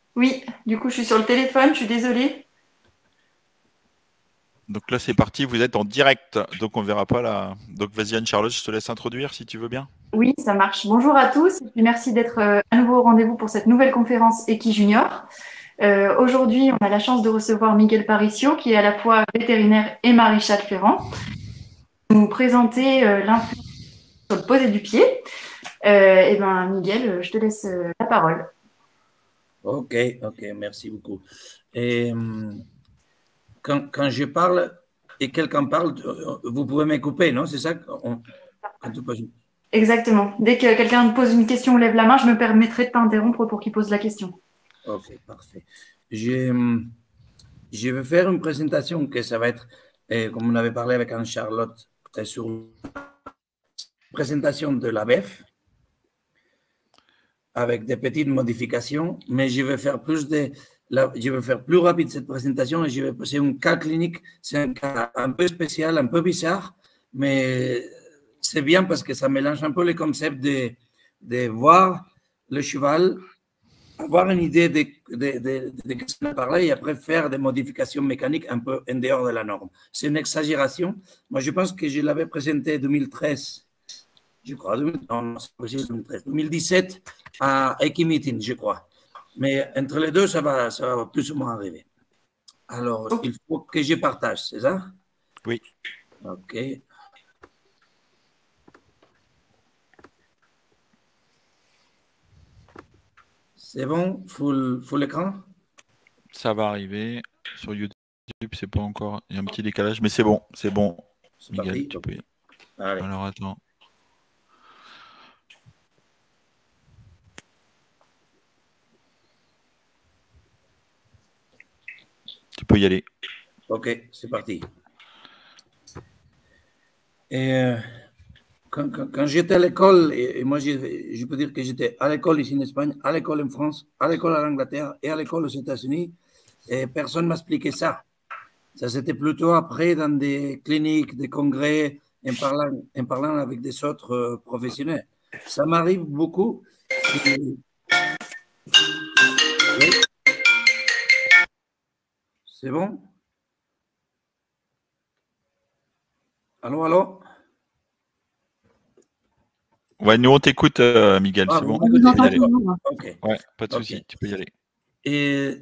Oui, du coup, je suis sur le téléphone, je suis désolée. Donc là, c'est parti, vous êtes en direct, donc on verra pas là. Donc vas-y Anne-Charlotte, je te laisse introduire si tu veux bien. Oui, ça marche. Bonjour à tous et puis merci d'être à nouveau au rendez-vous pour cette nouvelle conférence Equi Junior. Aujourd'hui, on a la chance de recevoir Miguel Paricio, qui est à la fois vétérinaire et maréchal ferrant, pour nous présenter l'influence sur le poser du pied. Eh ben, Miguel, je te laisse la parole. Ok, ok, merci beaucoup. Et quand je parle et quelqu'un parle, vous pouvez me couper, non? C'est ça? Quand tu poses- Exactement. Dès que quelqu'un pose une question ou lève la main, je me permettrai de t'interrompre pour qu'il pose la question. Ok, parfait. Je, je vais faire une présentation que ça va être, comme on avait parlé avec Anne-Charlotte, sur une présentation de la BEF avec des petites modifications, mais je vais faire je vais faire plus rapide cette présentation et je vais passer un cas clinique. C'est un cas un peu spécial, un peu bizarre, mais c'est bien parce que ça mélange un peu les concepts de voir le cheval, avoir une idée de ce qu'on a parlé et après faire des modifications mécaniques un peu en dehors de la norme. C'est une exagération. Moi, je pense que je l'avais présenté en 2013, je crois, non, 2013, 2017 à Equimeeting, je crois. Mais entre les deux, ça va plus ou moins arriver. Alors, Ok. il faut que je partage, c'est ça? Oui, OK. C'est bon? Full écran? ça va arriver. Sur YouTube, c'est pas encore. Il y a un petit décalage, mais c'est bon, c'est bon. C'est Miguel, parti? tu OK. peux. Allez. Alors attends, tu peux y aller. OK, c'est parti. Et quand j'étais à l'école, et moi je peux dire que j'étais à l'école ici en Espagne, à l'école en France, à l'école en Angleterre et à l'école aux États-Unis, et personne ne m'expliquait ça. Ça, c'était plutôt après dans des cliniques, des congrès, en parlant avec des autres professionnels. Ça m'arrive beaucoup. Oui, c'est bon? Allô, allô? Ouais, nous on t'écoute, Miguel, Ah, c'est vous bon, On vous tu peux y m'écoutez, entend aller. d'accord. toujours. OK, Ouais, pas de OK. souci, tu peux y aller. Et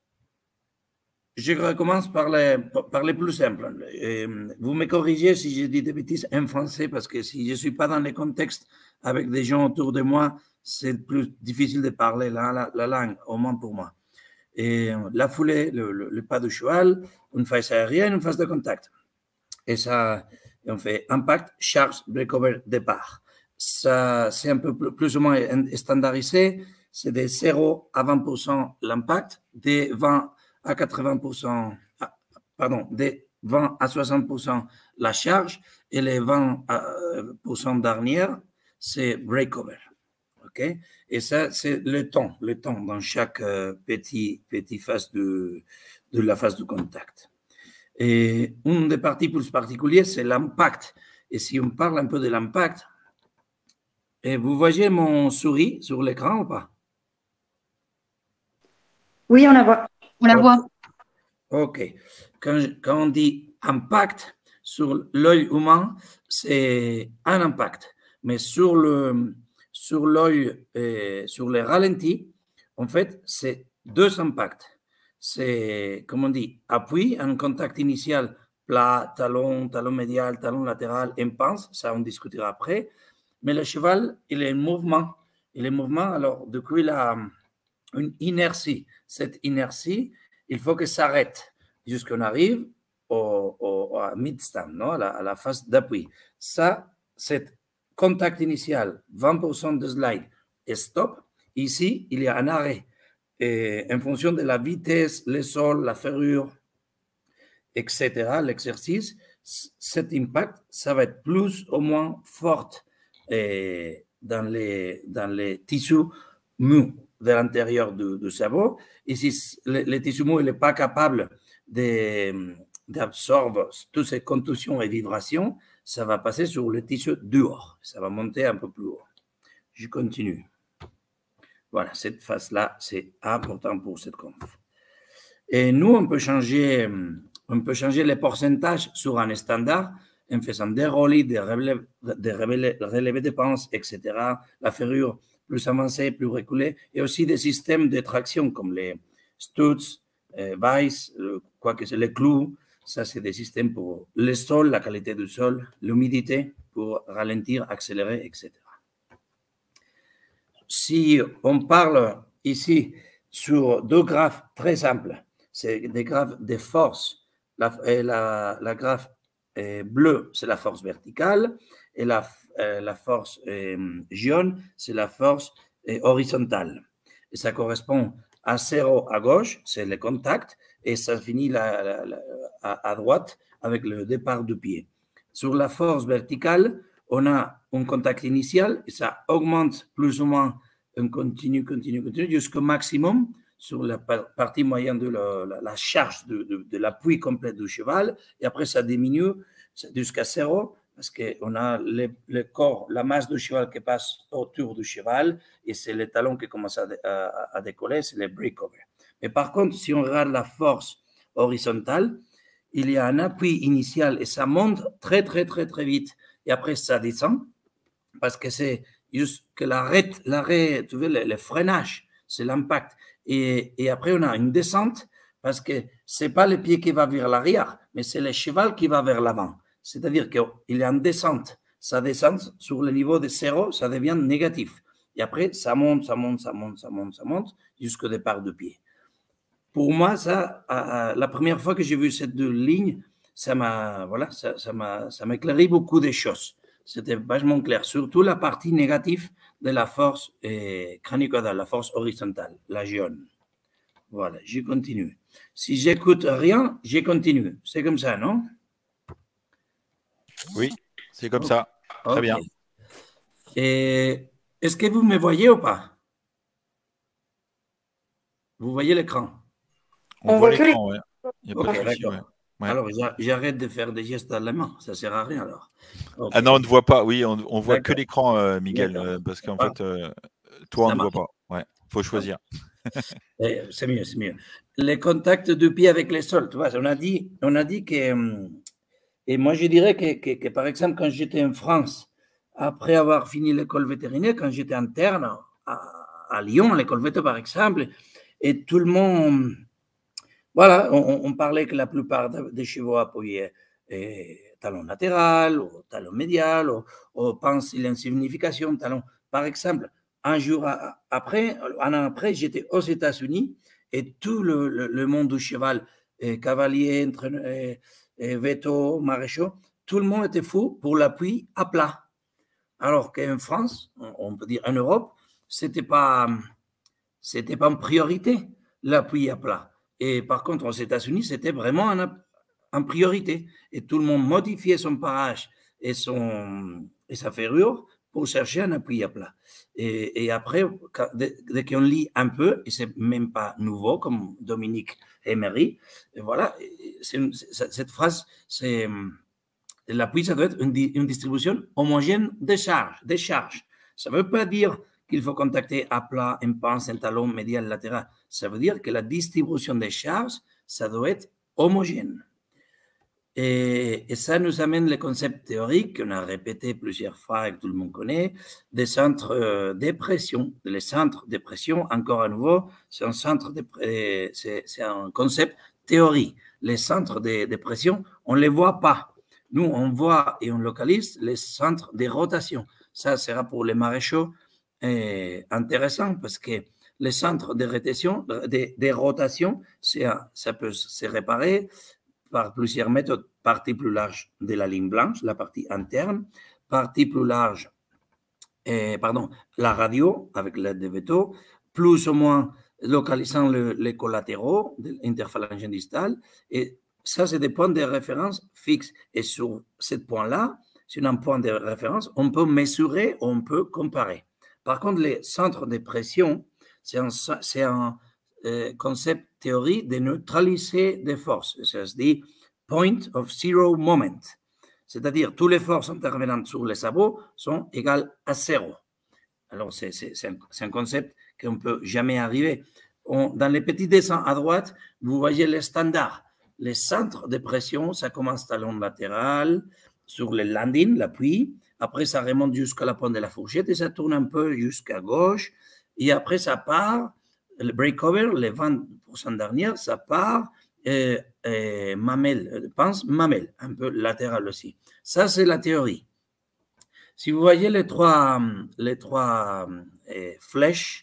je recommence par les plus simples. Vous me corrigez si je dis des bêtises en français, parce que si je ne suis pas dans les contextes avec des gens autour de moi, c'est plus difficile de parler la langue, au moins pour moi. Et la foulée, le pas de cheval, une phase aérienne, une phase de contact. Et ça, on fait impact, charge, breakover, départ. Ça, c'est un peu plus ou moins standardisé. C'est de 0 à 20% l'impact, de 20 à 80%, pardon, de 20 à 60% la charge et les 20% dernière, c'est breakover. OK? Et ça, c'est le temps dans chaque petit phase de la phase de contact. Et une des parties plus particulières, c'est l'impact. Et si on parle un peu de l'impact, et vous voyez mon souris sur l'écran ou pas? Oui, on la voit. On la OK. voit. OK. Quand on dit impact sur l'œil humain, c'est un impact. Mais sur l'œil, sur les ralentis, en fait, c'est deux impacts. C'est, comme on dit, appui, un contact initial, plat, talon, talon médial, talon latéral, en pince, ça on discutera après. Mais le cheval, il est en mouvement. Il est en mouvement, alors du coup, il a une inertie. Cette inertie, il faut que ça s'arrête jusqu'on arrive à mid-stand, non? À la phase d'appui. Ça, c'est contact initial, 20% de slide et stop. Ici, il y a un arrêt. Et en fonction de la vitesse, le sol, la ferrure, etc., l'exercice, cet impact, ça va être plus ou moins fort dans les tissus mous de l'intérieur du cerveau. Et si le tissu mou n'est pas capable d'absorber toutes ces contusions et vibrations, ça va passer sur le tissu dehors. Ça va monter un peu plus haut. Je continue. Voilà, cette phase-là, c'est important pour cette conf. Et nous, on peut changer les pourcentages sur un standard en faisant des relais, des relevés de pinces, etc. La ferrure plus avancée, plus reculée, et aussi des systèmes de traction comme les studs, vice, quoi que c'est, les clous. Ça, c'est des systèmes pour le sol, la qualité du sol, l'humidité, pour ralentir, accélérer, etc. Si on parle ici sur deux graphes très simples, c'est des graphes de force. La graphe bleue, c'est la force verticale, et la force jaune, c'est la force horizontale. Et ça correspond à 0 à gauche, c'est le contact, et ça finit à droite avec le départ du pied. Sur la force verticale, on a un contact initial et ça augmente plus ou moins un continu jusqu'au maximum sur la partie moyenne de la charge de l'appui complet du cheval, et après ça diminue jusqu'à 0 parce qu'on a le corps, la masse du cheval qui passe autour du cheval, et c'est le talon qui commence à décoller, c'est le breakover. Mais par contre, si on regarde la force horizontale, il y a un appui initial et ça monte très vite, et après ça descend parce que c'est juste que l'arrêt, tu vois, le freinage, c'est l'impact. Et après, on a une descente parce que ce n'est pas le pied qui va vers l'arrière, mais c'est le cheval qui va vers l'avant. C'est-à-dire qu'il y a une descente. Ça descend sur le niveau de 0, ça devient négatif. Et après, ça monte jusqu'au départ du pied. Pour moi, ça, la première fois que j'ai vu cette deux lignes, ça m'a éclairé beaucoup de choses. C'était vachement clair, surtout la partie négative de la force crânio-caudale, la force horizontale, la jaune. Voilà, je continue. Si j'écoute rien, je continue. C'est comme ça, non? Oui, c'est comme ça. Très bien. Et est-ce que vous me voyez ou pas? Vous voyez l'écran? On voit l'écran, oui. Il n'y a pas de souci, ouais. Ouais. Alors, j'arrête de faire des gestes à la main. Ça ne sert à rien, alors. Okay. Ah non, on ne voit pas. Oui, on voit que l'écran, Miguel, parce qu'en fait, toi, on ne voit pas. Ouais, il faut choisir. C'est mieux, c'est mieux. Les contacts du pied avec les sols, tu vois, on a dit que... Et moi, je dirais que, par exemple, quand j'étais en France, après avoir fini l'école vétérinaire, quand j'étais interne à Lyon, à l'école vétérinaire, par exemple, et tout le monde... Voilà, on parlait que la plupart des chevaux appuyaient talon latéral ou talon médial, ou pince l'insignification, talon. Par exemple, un an après, j'étais aux États-Unis et tout le monde du cheval, cavalier, véto, maréchaux, tout le monde était fou pour l'appui à plat. Alors qu'en France, on peut dire en Europe, c'était pas en priorité l'appui à plat. Et par contre, aux États-Unis, c'était vraiment en priorité. Et tout le monde modifiait son parage et sa ferrure pour chercher un appui à plat. Et après, dès qu'on lit un peu, et c'est même pas nouveau, comme Dominique Emery, et voilà, cette phrase, c'est l'appui, ça doit être une distribution homogène des charges. Ça ne veut pas dire qu'il faut contacter à plat, un pince, un talon médial, latéral. Ça veut dire que la distribution des charges, ça doit être homogène. Et ça nous amène le concept théorique qu'on a répété plusieurs fois et que tout le monde connaît, des centres de pression. Les centres de pression, encore à nouveau, c'est un concept théorique. Les centres de pression, on ne les voit pas. Nous, on voit et on localise les centres de rotation. Ça sera pour les maréchaux intéressant parce que les centres de rotation, ça peut se réparer par plusieurs méthodes. Partie plus large de la ligne blanche, la partie interne, partie plus large, la radio avec l'aide de véto, plus ou moins localisant les collatéraux de l'interphalange distale. Et ça, c'est des points de référence fixes. Et sur ce point-là, sur un point de référence, on peut mesurer, on peut comparer. Par contre, les centres de pression, c'est un concept théorique de neutraliser des forces. Ça se dit point of zero moment. C'est-à-dire, toutes les forces intervenantes sur les sabots sont égales à 0. Alors, c'est un concept qu'on ne peut jamais arriver. Dans les petits dessins à droite, vous voyez les standards. Les centres de pression, ça commence talon latéral, sur le landing, l'appui. Après, ça remonte jusqu'à la pointe de la fourchette et ça tourne un peu jusqu'à gauche. Et après, ça part, le breakover, les 20% dernière, ça part mamelle, pince mamelle, un peu latéral aussi. Ça, c'est la théorie. Si vous voyez les trois flèches,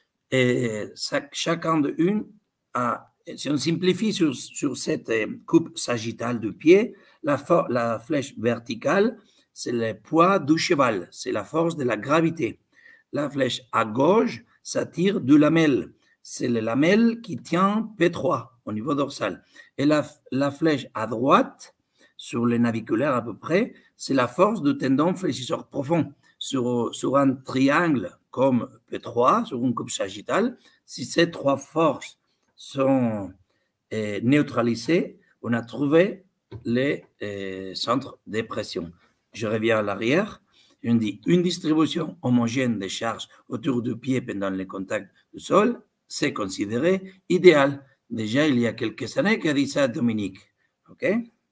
chacun de une a, si on simplifie sur cette coupe sagittale du pied, la flèche verticale, c'est le poids du cheval, c'est la force de la gravité. La flèche à gauche, ça tire du lamelle, c'est le lamelle qui tient P3 au niveau dorsal. Et la flèche à droite, sur les naviculaires à peu près, c'est la force du tendon fléchisseur profond. Sur un triangle comme P3, sur une coupe sagittale, si ces trois forces sont neutralisées, on a trouvé les centres de pression. Je reviens à l'arrière. On dit une distribution homogène des charges autour du pied pendant le contact du sol, c'est considéré idéal. Déjà, il y a quelques années qu'a dit ça Dominique. OK?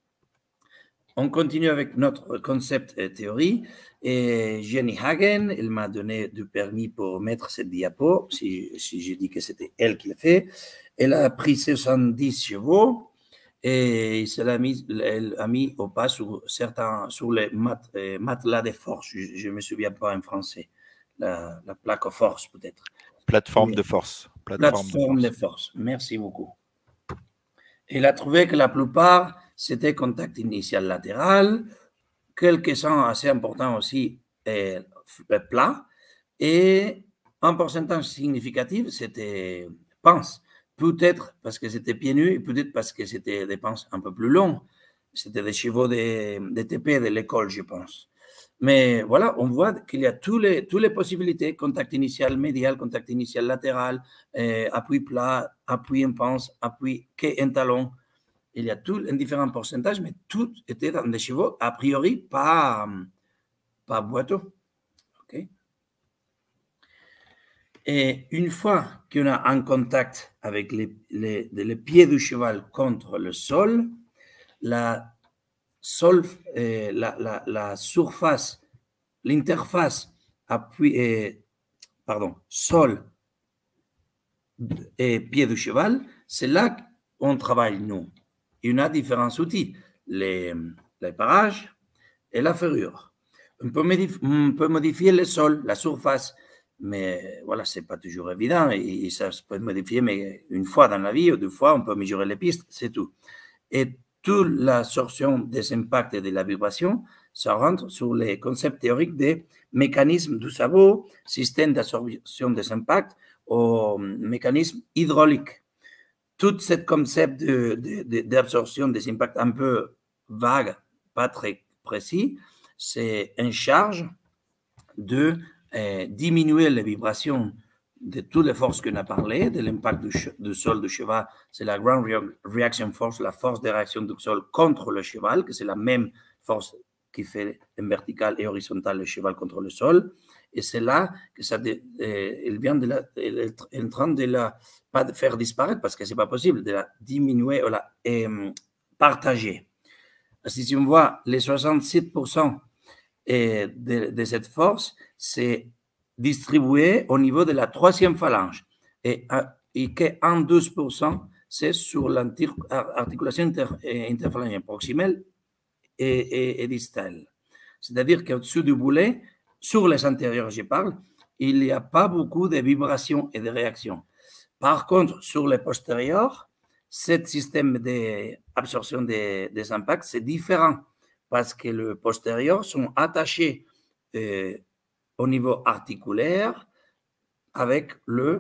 On continue avec notre concept théorie. Et Jenny Hagen, elle m'a donné du permis pour mettre cette diapo, si j'ai dit que c'était elle qui l'a fait. Elle a pris 70 chevaux et elle a mis au pas sur les matelas de force. Je ne me souviens pas en français. La plaque de force, peut-être. Plateforme de force. Plateforme de force. Merci beaucoup. Elle a trouvé que la plupart, c'était contact initial latéral, quelques-uns assez importants aussi plats, et un pourcentage significatif, c'était pince. Peut-être parce que c'était pieds nus, et peut-être parce que c'était des pinces un peu plus longs. C'était des chevaux de TP de l'école, je pense. Mais voilà, on voit qu'il y a toutes les possibilités, contact initial médial, contact initial latéral, appui plat, appui en pince, appui en talon. Il y a tout un différent pourcentage, mais tout était dans des chevaux, a priori, pas boiteux. Okay? Et une fois qu'on a un contact avec les pieds du cheval contre le sol, la surface, l'interface sol et pied du cheval, c'est là qu'on travaille, nous. Et on a différents outils, les parages et la ferrure. On peut modifier le sol, la surface, mais voilà, ce n'est pas toujours évident et ça se peut modifier, mais une fois dans la vie ou deux fois, on peut mesurer les pistes, c'est tout. Et toute l'absorption des impacts et de la vibration, ça rentre sur les concepts théoriques des mécanismes du sabot, système d'absorption des impacts ou mécanisme hydraulique. Tout ce concept d'absorption des impacts un peu vague, pas très précis, c'est en charge de diminuer les vibrations de toutes les forces qu'on a parlé, de l'impact du sol du cheval, c'est la ground reaction force, la force de réaction du sol contre le cheval, que c'est la même force qui fait en vertical et horizontal le cheval contre le sol. Et c'est là que ça, elle est en train de la, pas de faire disparaître parce que c'est pas possible, de la diminuer ou la partager. Si on voit les 67% de cette force, c'est distribué au niveau de la troisième phalange et qu'un 12%, c'est sur l'articulation interphalangienne proximale et distale. C'est-à-dire qu'au-dessus du boulet, sur les antérieurs, je parle, il n'y a pas beaucoup de vibrations et de réactions. Par contre, sur les postérieurs, ce système d'absorption des impacts, c'est différent parce que les postérieurs sont attachés au niveau articulaire avec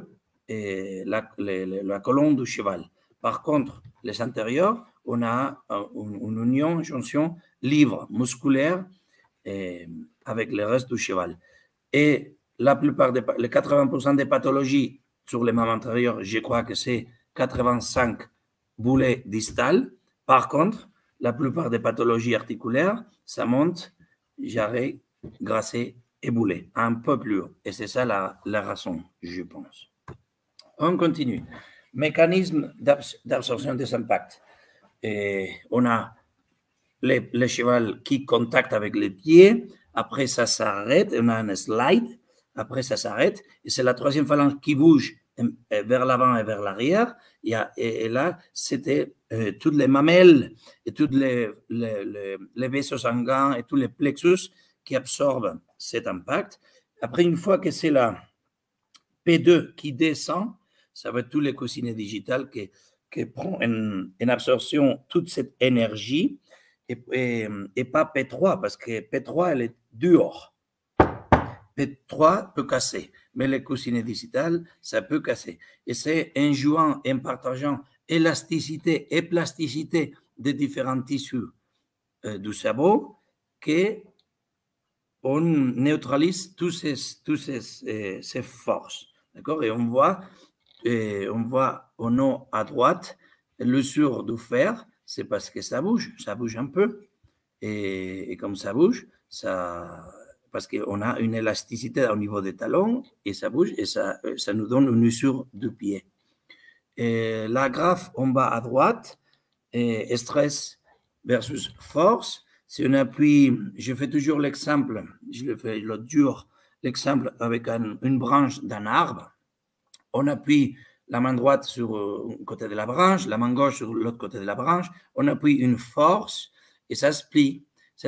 la colonne du cheval. Par contre, les antérieurs, on a une jonction libre, musculaire, avec le reste du cheval. Et la plupart les 80% des pathologies sur les membres antérieurs, je crois que c'est 85 boulets distales. Par contre, la plupart des pathologies articulaires, ça monte, jarret, gracé ébouler un peu plus haut. Et c'est ça la raison, je pense. On continue. Mécanisme d'absorption des impacts. Et on a le cheval qui contacte avec les pieds. Après, ça s'arrête. On a un slide. Après, ça s'arrête. Et c'est la troisième phalange qui bouge vers l'avant et vers l'arrière. Et là, c'était toutes les mamelles et tous les vaisseaux sanguins et tous les plexus qui absorbent cet impact. Après, une fois que c'est la P2 qui descend, ça va être tout l'écociné digital qui prend en absorption toute cette énergie et pas P3 parce que P3, elle est dehors. P3 peut casser, mais l'écociné digital, ça peut casser. Et c'est en jouant, en partageant élasticité et plasticité des différents tissus du cerveau qu'on neutralise toutes ces forces. D'accord? Et on voit en haut à droite l'usure du fer, c'est parce que ça bouge un peu. Et comme ça bouge, parce qu'on a une élasticité au niveau des talons et ça bouge et ça nous donne une usure du pied. Et la graphe en bas à droite, stress versus force. Si on appuie, je fais toujours l'exemple, je le fais l'autre jour, l'exemple avec une branche d'un arbre. On appuie la main droite sur un côté de la branche, la main gauche sur l'autre côté de la branche. On appuie une force et ça se plie.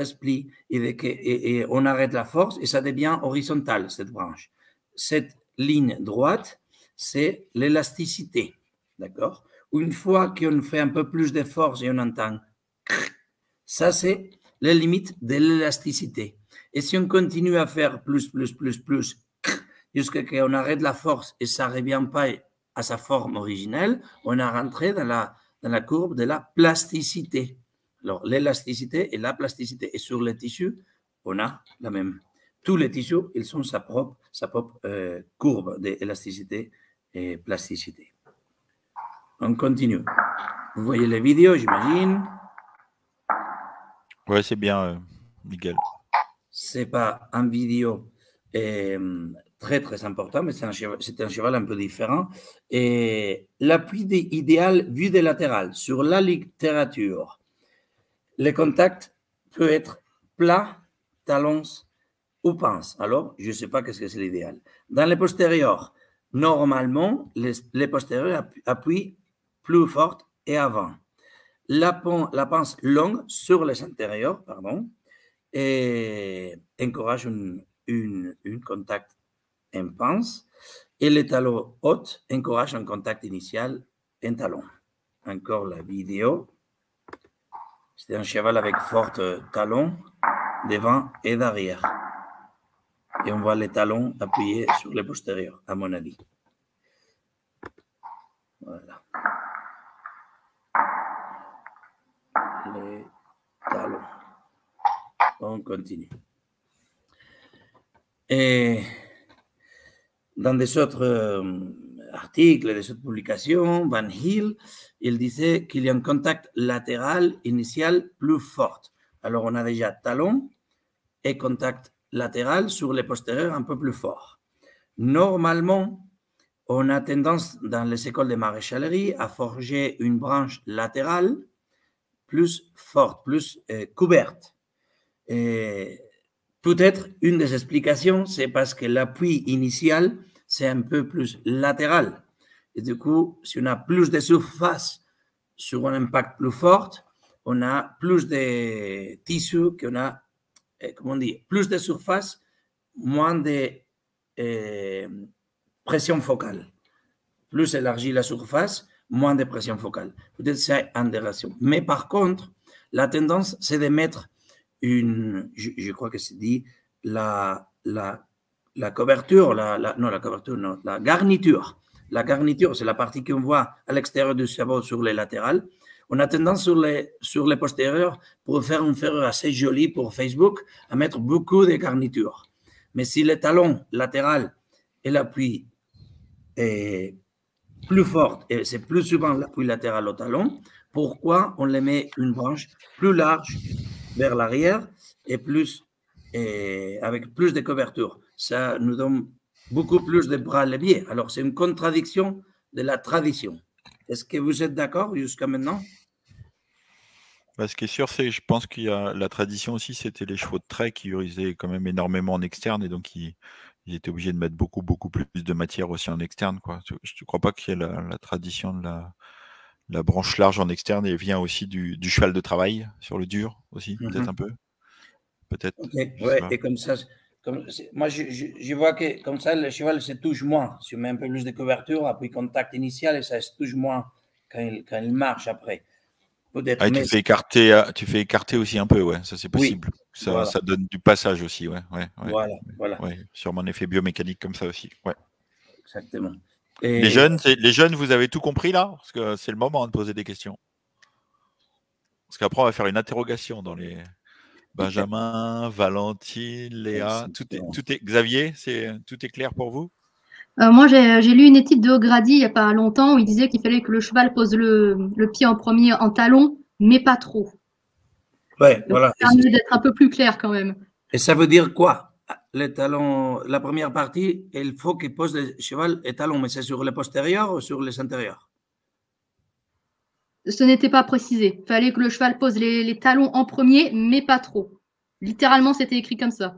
Et on arrête la force et ça devient horizontal, cette branche. Cette ligne droite, c'est l'élasticité. D'accord? Une fois qu'on fait un peu plus de force et on entend, ça c'est les limites de l'élasticité. Et si on continue à faire plus, jusqu'à ce qu'on arrête la force et ça ne revient pas à sa forme originelle, on a rentré dans la courbe de la plasticité. Alors, l'élasticité et la plasticité. Et sur les tissus, on a la même. Tous les tissus, ils ont sa propre courbe d'élasticité et plasticité. On continue. Vous voyez les vidéos, j'imagine. Oui, c'est bien, Miguel. Ce n'est pas un vidéo très, très important, mais c'est un cheval un peu différent. Et l'appui idéal vu de latéral sur la littérature. Le contact peut être plat, talons ou pince. Alors, je ne sais pas qu'est-ce que c'est l'idéal. Dans les postérieurs, normalement, les postérieurs appuient plus fort et avant. La pince longue sur les antérieurs, et encourage un contact en pince. Et les talons hauts encouragent un contact initial en talon. Encore la vidéo. C'est un cheval avec fort talon devant et derrière. Et on voit les talons appuyés sur les postérieurs, à mon avis. Voilà. Les talons. On continue. Et dans des autres articles, des autres publications, Van Hill, il disait qu'il y a un contact latéral initial plus fort. Alors, on a déjà talon et contact latéral sur les postérieurs un peu plus fort. Normalement, on a tendance dans les écoles de maréchalerie à forger une branche latérale plus forte, plus couverte. Et peut-être une des explications, c'est parce que l'appui initial, c'est un peu plus latéral. Et du coup, si on a plus de surface sur un impact plus fort, on a plus de tissu, qu'on a, comment dire, plus de surface, moins de pression focale. Plus élargie la surface, moins de pression focale. Peut-être c'est une des raisons. Mais par contre, la tendance, c'est de mettre je crois que c'est dit, la couverture, la garniture. La garniture, c'est la partie qu'on voit à l'extérieur du cerveau sur les latérales. On a tendance sur les postérieurs, pour faire une ferrure assez jolie pour Facebook, à mettre beaucoup de garniture. Mais si le talon latéral et l'appui est plus fort, et c'est plus souvent l'appui latéral au talon, pourquoi on les met une branche plus large vers l'arrière et plus et avec plus de couverture. Ça nous donne beaucoup plus de bras leviers. Alors, c'est une contradiction de la tradition. Est-ce que vous êtes d'accord jusqu'à maintenant? Bah, ce qui est sûr, c'est je pense qu'il y a la tradition aussi, c'était les chevaux de trait qui urisaient quand même énormément en externe et donc ils étaient obligés de mettre beaucoup plus de matière aussi en externe, quoi. Je ne crois pas qu'il y ait la tradition de la branche large en externe et vient aussi du cheval de travail sur le dur aussi, peut-être un peu. Peut-être. Okay. Ouais, et comme ça, moi je vois que comme ça, le cheval se touche moins. Si on met un peu plus de couverture, après contact initial, et ça se touche moins quand il marche après. Ah, mais... tu fais écarter aussi un peu, ouais, ça c'est possible. Oui, ça, voilà. Ça donne du passage aussi, ouais. Voilà. Ouais, sûrement un effet biomécanique comme ça aussi. Ouais. Exactement. Et... Les jeunes, vous avez tout compris là? Parce que c'est le moment de poser des questions. Parce qu'après, on va faire une interrogation dans les Benjamin, Valentine, Léa. Tout est... Xavier, tout est clair pour vous? Moi, j'ai lu une étude de O'Grady il n'y a pas longtemps où il disait qu'il fallait que le cheval pose le pied en premier en talon, mais pas trop. Ouais, voilà. Ça permet d'être un peu plus clair quand même. Et ça veut dire quoi? Les talons, la première partie, il faut qu'il pose le cheval et talon, mais c'est sur les postérieurs ou sur les antérieurs? Ce n'était pas précisé. Il fallait que le cheval pose les talons en premier, mais pas trop. Littéralement, c'était écrit comme ça.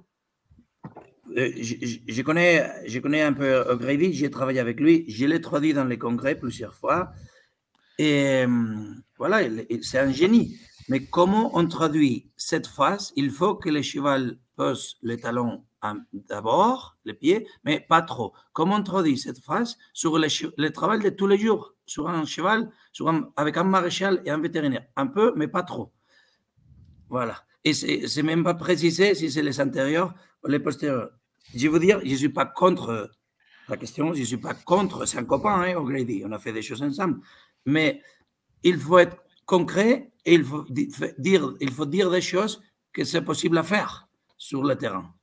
Je connais un peu O'Grady, j'ai travaillé avec lui, je l'ai traduit dans les congrès plusieurs fois. Et voilà, c'est un génie. Mais comment on traduit cette phrase? Il faut que le cheval pose les talons d'abord, les pieds, mais pas trop. Comment on traduit cette phrase sur le travail de tous les jours, sur un cheval, avec un maréchal et un vétérinaire? Un peu, mais pas trop. Voilà. Et c'est même pas précisé si c'est les antérieurs ou les postérieurs. Je veux dire, je ne suis pas contre la question, je ne suis pas contre, c'est un copain, hein, O'Grady, on a fait des choses ensemble. Mais il faut être concret et il faut dire des choses que c'est possible à faire sur le terrain.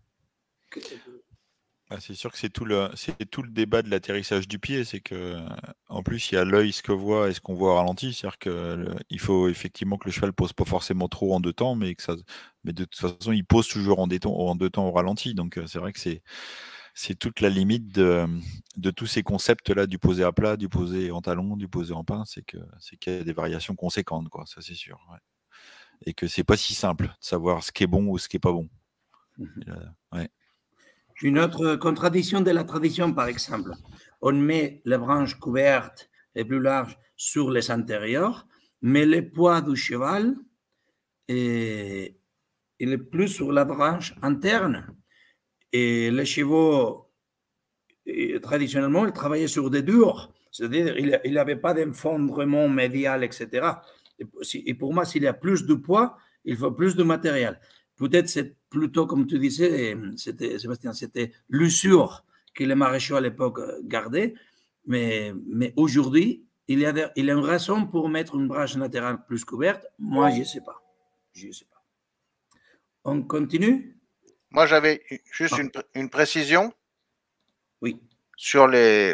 C'est sûr que c'est tout le débat de l'atterrissage du pied, c'est que en plus il y a l'œil, ce que voit et ce qu'on voit au ralenti, c'est-à-dire que il faut effectivement que le cheval pose pas forcément trop en deux temps, mais de toute façon il pose toujours en deux temps au ralenti, donc c'est vrai que c'est toute la limite de tous ces concepts-là, du posé à plat, du posé en talon, du posé en pince, c'est qu'il y a des variations conséquentes, quoi, ça c'est sûr. Ouais. Et que c'est pas si simple de savoir ce qui est bon ou ce qui est pas bon. Ouais. Une autre contradiction de la tradition, par exemple, on met les branches couvertes et plus larges sur les antérieurs, mais le poids du cheval il est plus sur la branche interne. Et les chevaux, traditionnellement, ils travaillaient sur des durs, c'est-à-dire il n'avait pas d'effondrement médial, etc. Et pour moi, s'il y a plus de poids, il faut plus de matériel. Peut-être c'est plutôt, comme tu disais, Sébastien, c'était l'usure que les maréchaux à l'époque gardaient, mais aujourd'hui, il y a une raison pour mettre une branche latérale plus couverte. Moi, je ne sais pas. On continue? Moi, j'avais juste une précision. Oui. Sur les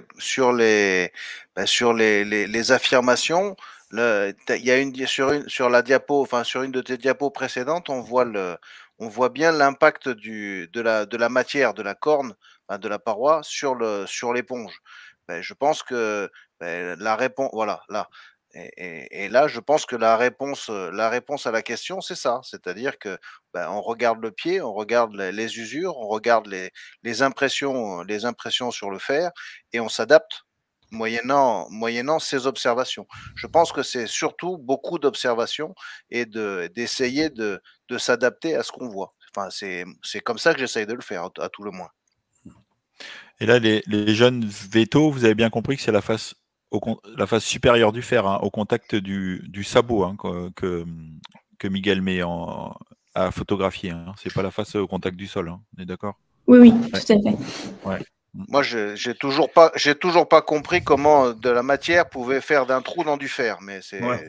affirmations. Il y a sur la diapo, enfin sur une de tes diapos précédentes, on voit bien l'impact de la matière, de la corne, de la paroi sur l'éponge. Je pense que la réponse, voilà, là. Et là, je pense que la réponse à la question, c'est ça. C'est-à-dire que on regarde le pied, on regarde les usures, on regarde les impressions sur le fer et on s'adapte moyennant ces observations. Je pense que c'est surtout beaucoup d'observations et d'essayer de s'adapter à ce qu'on voit. Enfin, c'est comme ça que j'essaye de le faire, à tout le moins. Et là, les jeunes vétos, vous avez bien compris que c'est la face supérieure du fer, hein, au contact du sabot, hein, que Miguel met à photographier. Hein. C'est pas la face au contact du sol, hein. On est d'accord? Oui, tout à fait. Ouais. Moi, j'ai toujours pas compris comment de la matière pouvait faire d'un trou dans du fer, mais c'est voilà.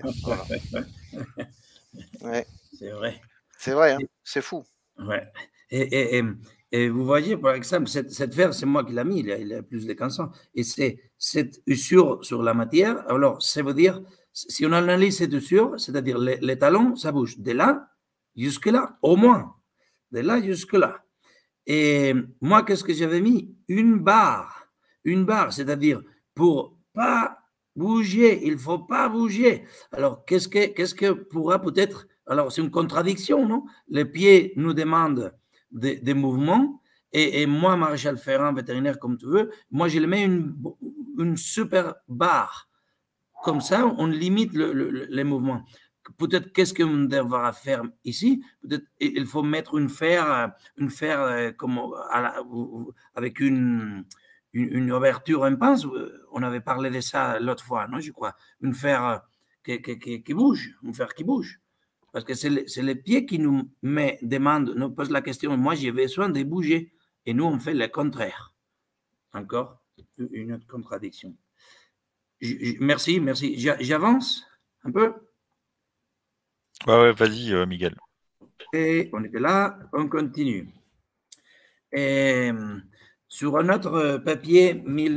Ouais. C'est vrai. C'est vrai, hein. C'est fou. Ouais. Et vous voyez, par exemple, cette fer, c'est moi qui l'ai mis, il a plus de 15 ans. Et c'est cette usure sur la matière. Alors, ça veut dire, si on analyse cette usure, c'est-à-dire les talons, ça bouge de là jusque là, au moins. de là jusque là. Et moi, qu'est-ce que j'avais mis? Une barre, c'est-à-dire pour pas bouger, il ne faut pas bouger. Alors, qu'est-ce que pourra peut-être... Alors, c'est une contradiction, non? Les pieds nous demandent des mouvements, et moi, Maréchal Ferrand, vétérinaire, comme tu veux, moi, je le mets une super barre. Comme ça, on limite les mouvements. Peut-être qu'est-ce qu'on devra faire ici? Peut-être il faut mettre une fer comme avec une ouverture, un pince. On avait parlé de ça l'autre fois, non, je crois. Une fer qui bouge, une fer qui bouge. Parce que c'est les pieds qui nous demandent, nous posent la question. Moi, j'ai besoin de bouger. Et nous, on fait le contraire. Encore une autre contradiction. Merci. J'avance un peu? Ouais, vas-y, Miguel. Et on était là, on continue. Et sur un autre papier,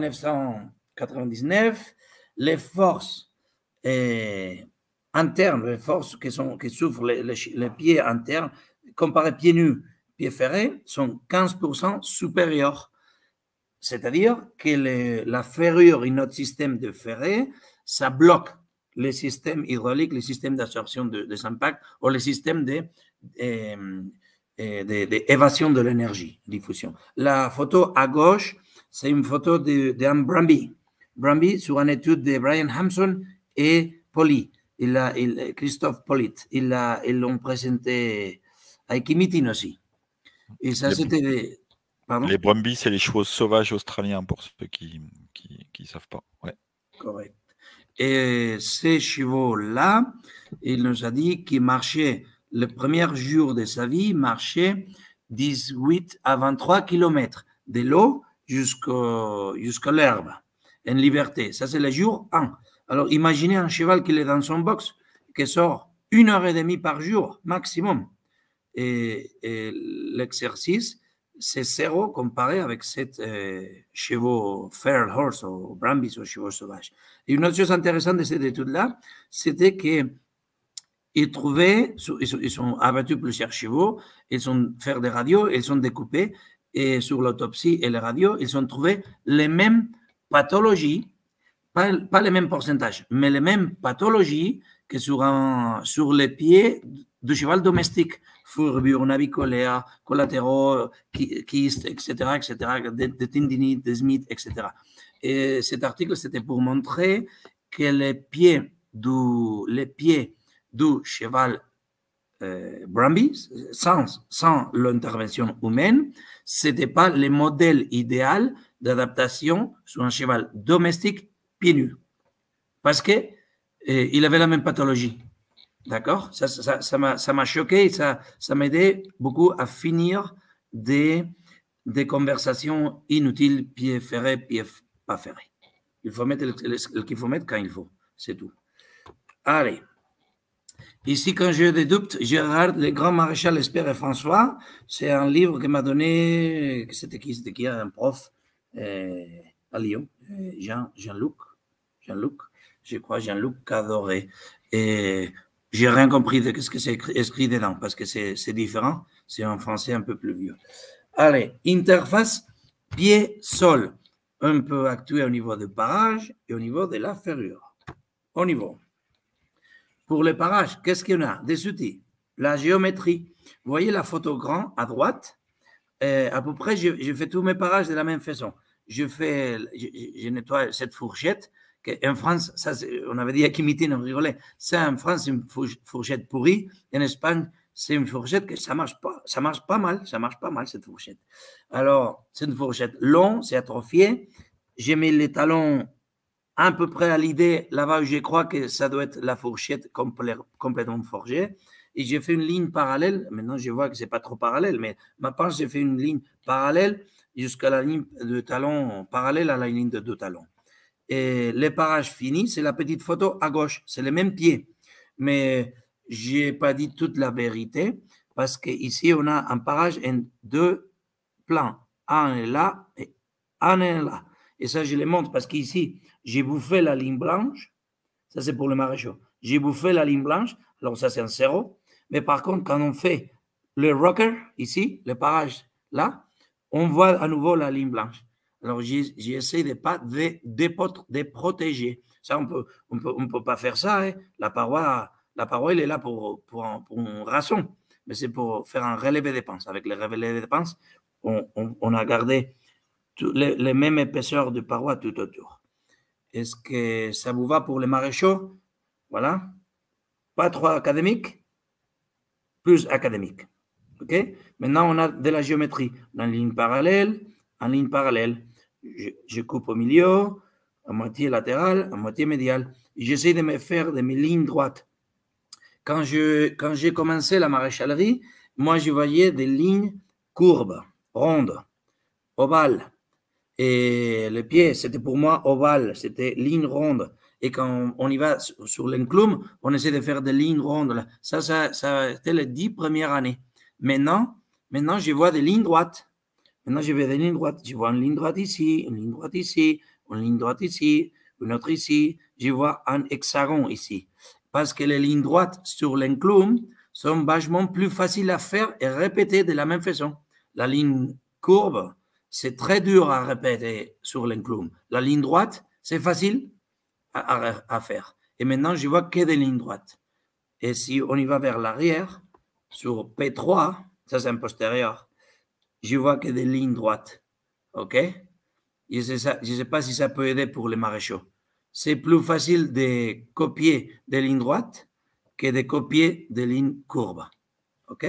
1999, les forces internes, les forces qui souffrent les pieds internes, comparés pieds nus, pieds ferrés, sont 15% supérieurs. C'est-à-dire que la ferrure in notre système de ferré, ça bloque les systèmes hydrauliques, les systèmes d'absorption des impacts ou les systèmes d'évasion de l'énergie, diffusion. La photo à gauche, c'est une photo d'Anne Brumby. Brumby, sur une étude de Brian Hampson et Poli. Christophe Polit. Ils l'ont présenté à Equimeeting aussi. Et ça, c'était... Pardon? Les Brumby, c'est les chevaux sauvages australiens, pour ceux qui ne savent pas. Ouais. Correct. Et ces chevaux-là, il nous a dit qu'il marchait, le premier jour de sa vie, il marchait 18 à 23 km de l'eau jusqu'à l'herbe, en liberté. Ça, c'est le jour 1. Alors, imaginez un cheval qui est dans son box, qui sort 1h30 par jour, maximum. Et l'exercice, c'est zéro comparé avec cette chevaux feral horse ou brumbies ou chevaux sauvages. Et une autre chose intéressante de cette étude-là, c'était qu'ils trouvaient, ils ont abattu plusieurs chevaux, ils ont fait des radios, ils ont découpé, et sur l'autopsie et les radios, ils ont trouvé les mêmes pathologies, pas les mêmes pourcentages, mais les mêmes pathologies que sur les pieds du cheval domestique. Fourbure, naviculaire, collatéraux, kystes, etc., des tendinites, des Smith, etc. Et cet article, c'était pour montrer que les pieds du cheval Brumby, sans l'intervention humaine, ce n'était pas le modèle idéal d'adaptation sur un cheval domestique pieds nus. Parce qu'il avait la même pathologie. D'accord? Ça m'a choqué et ça m'a aidé beaucoup à finir des conversations inutiles, pieds ferrés, pieds pas ferrés. Il faut mettre ce qu'il faut mettre quand il faut. C'est tout. Allez. Ici, quand j'ai des doutes, je regarde Le Grand Maréchal Espère et François. C'est un livre que m'a donné, c'était qui, un prof à Lyon, Jean-Luc, je crois, Jean-Luc Cadoré. Et j'ai rien compris de ce que c'est écrit dedans, parce que c'est différent. C'est en français un peu plus vieux. Allez, interface pied-sol. On peut actuer au niveau du parage et au niveau de la ferrure. Au niveau. Pour le parage, qu'est-ce qu'il y en a? Des outils. La géométrie. Vous voyez la photo grand à droite? À peu près, je fais tous mes parages de la même façon. Je nettoie cette fourchette. En France, ça, on avait dit à Equimeeting, on rigolait. Ça, en France, c'est une fourchette pourrie. En Espagne, c'est une fourchette que ça marche pas. Ça marche pas mal, cette fourchette. Alors, c'est une fourchette longue, c'est atrophié. J'ai mis les talons à peu près à l'idée, là-bas où je crois que ça doit être la fourchette complètement forgée. Et j'ai fait une ligne parallèle. Maintenant, je vois que c'est pas trop parallèle, mais ma pince, j'ai fait une ligne parallèle jusqu'à la ligne de talon, parallèle à la ligne de deux talons. Et le parage fini, c'est la petite photo à gauche, c'est le même pied. Mais je n'ai pas dit toute la vérité parce qu'ici, on a un parage en deux plans. Un est là et un est là. Et ça, je le montre parce qu'ici, j'ai bouffé la ligne blanche. Ça, c'est pour le maréchal. J'ai bouffé la ligne blanche. Alors, ça, c'est un zéro. Mais par contre, quand on fait le rocker, ici, le parage, là, on voit à nouveau la ligne blanche. Alors, j'essaie de pas de protéger. Ça, on peut pas faire ça. Hein. La paroi, elle est là pour un raçon. Mais c'est pour faire un relevé de pince. Avec le relevé de pince, on a gardé les mêmes épaisseurs de paroi tout autour. Est-ce que ça vous va pour les maréchaux? Voilà. Pas trop académique, plus académique. OK? Maintenant, on a de la géométrie. On a une ligne parallèle, en ligne parallèle. Je coupe au milieu, à moitié latérale, à moitié médiale. J'essaie de me faire de mes lignes droites. Quand j'ai commencé la maréchalerie, moi, je voyais des lignes courbes, rondes, ovales. Et le pied, c'était pour moi ovale, c'était ligne ronde. Et quand on y va sur l'enclume, on essaie de faire des lignes rondes. Ça a été les 10 premières années. Maintenant, je vois des lignes droites. Maintenant, je vois des lignes droites. Je vois une ligne droite ici, une ligne droite ici, une ligne droite ici, une autre ici. Je vois un hexagone ici. Parce que les lignes droites sur l'enclume sont vachement plus faciles à faire et répéter de la même façon. La ligne courbe, c'est très dur à répéter sur l'enclume. La ligne droite, c'est facile à faire. Et maintenant, je vois que des lignes droites. Et si on y va vers l'arrière, sur P3, ça c'est un postérieur, je vois que des lignes droites. OK? Je ne sais pas si ça peut aider pour les maréchaux. C'est plus facile de copier des lignes droites que de copier des lignes courbes. OK?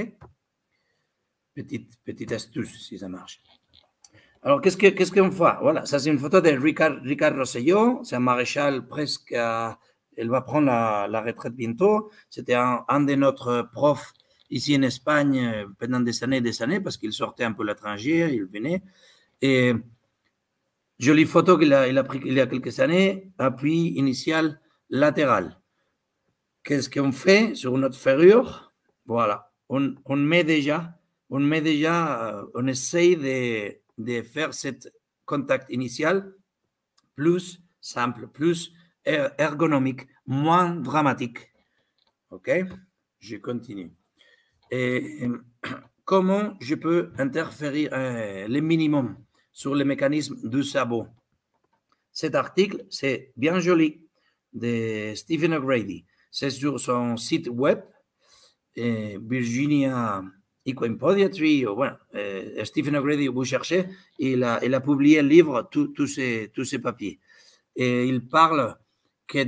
Petite astuce, si ça marche. Alors, qu'est-ce qu'on fait? Voilà, ça c'est une photo de Ricard Rosselló, c'est un maréchal presque, elle va prendre la retraite bientôt. C'était un de notre profs ici en Espagne pendant des années, parce qu'il sortait un peu l'étranger, il venait. Et jolie photo qu'il a pris il y a quelques années, appui initial latéral. Qu'est-ce qu'on fait sur notre ferrure? Voilà, on essaye de faire cet contact initial plus simple, plus ergonomique, moins dramatique. OK? Je continue. Et comment je peux interférer le minimum sur le mécanisme du sabot? Cet article, c'est bien joli, de Stephen O'Grady. C'est sur son site web, Virginia Equine Podiatry, voilà, Stephen O'Grady, vous cherchez, il a publié le livre, tous ces papiers. Et il parle que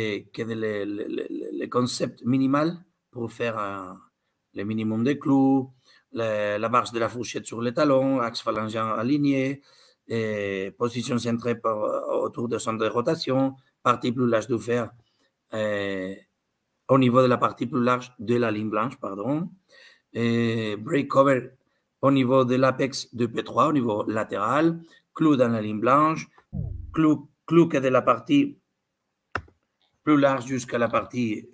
les concepts minimaux pour faire le minimum de clous, la marche de la fourchette sur les talons, axe phalangeant aligné, position centrée autour de centre de rotation, partie plus large du fer au niveau de la partie plus large de la ligne blanche, pardon. Break cover au niveau de l'apex de P3, au niveau latéral, clou dans la ligne blanche, clou que de la partie plus large jusqu'à la partie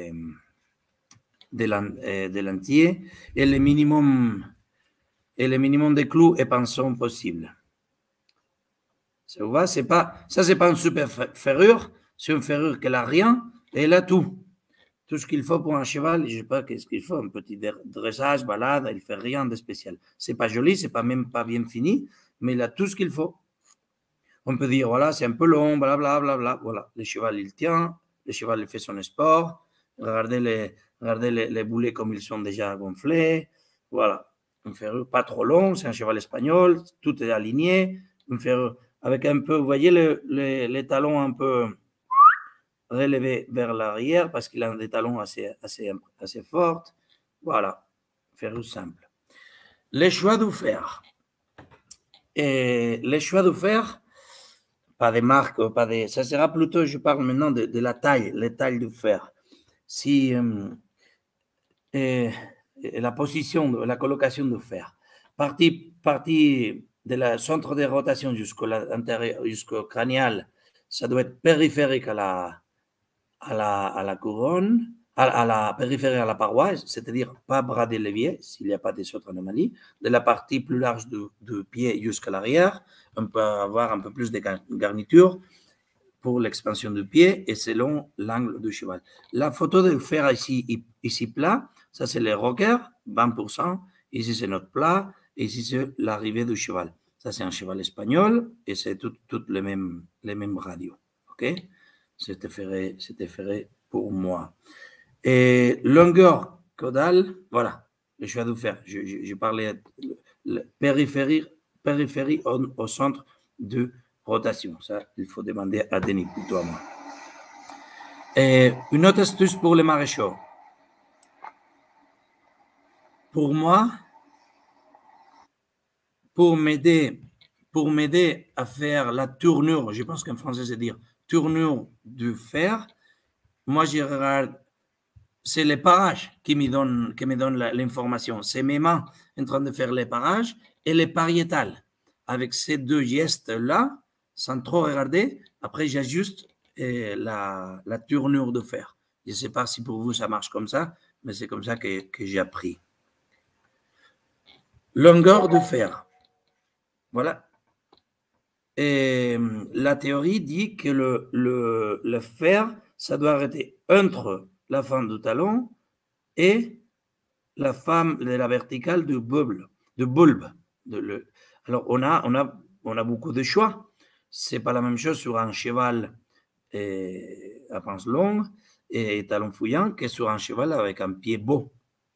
de l'entier, et le minimum de clous et pinçons possible. Ça vous va? C'est pas une super ferrure, c'est une ferrure qu'elle n'a rien, et elle a tout. Tout ce qu'il faut pour un cheval, je ne sais pas qu'est-ce qu'il faut, un petit dressage, balade, il ne fait rien de spécial. Ce n'est pas joli, ce n'est même pas bien fini, mais il a tout ce qu'il faut. On peut dire, voilà, c'est un peu long, blablabla. Voilà, le cheval, il tient, le cheval, il fait son sport. Regardez les boulets comme ils sont déjà gonflés. Voilà, une ferrure pas trop longue, c'est un cheval espagnol, tout est aligné. Une ferrure avec un peu, vous voyez les talons un peu relevé vers l'arrière parce qu'il a des talons assez forts. Voilà, ferrure simple. Les choix du fer. Et les choix du fer, pas de marque, ça sera plutôt, je parle maintenant de la taille, les tailles du fer. Si la position, la colocation du fer, partie de la centre de rotation jusqu'au crânial, ça doit être périphérique à la couronne, à la périphérie, à la paroi, c'est-à-dire pas bras de levier, s'il n'y a pas des autres anomalies. De la partie plus large du pied jusqu'à l'arrière, on peut avoir un peu plus de garniture pour l'expansion du pied et selon l'angle du cheval. La photo de fer ici plat, ça c'est le rocker, 20%. Ici c'est notre plat et ici c'est l'arrivée du cheval. Ça c'est un cheval espagnol et c'est toutes les mêmes radios. Ok? C'était fait pour moi. Et longueur caudale, voilà, le choix de fer. Je parlais de périphérie au centre de rotation. Ça, il faut demander à Denis, plutôt à moi. Et une autre astuce pour les maréchaux. Pour moi, pour m'aider à faire la tournure, je pense qu'en français c'est dire tournure du fer, moi je regarde, c'est les parages qui me donnent l'information. C'est mes mains en train de faire les parages et les pariétales. Avec ces deux gestes-là, sans trop regarder, après j'ajuste la tournure de fer. Je ne sais pas si pour vous ça marche comme ça, mais c'est comme ça que j'ai appris. Longueur de fer. Voilà. Et la théorie dit que le fer, ça doit arrêter entre la fin du talon et la fin de la verticale du bulbe. Alors, on a beaucoup de choix. Ce n'est pas la même chose sur un cheval à pince longue et talon fouillant que sur un cheval avec un pied beau.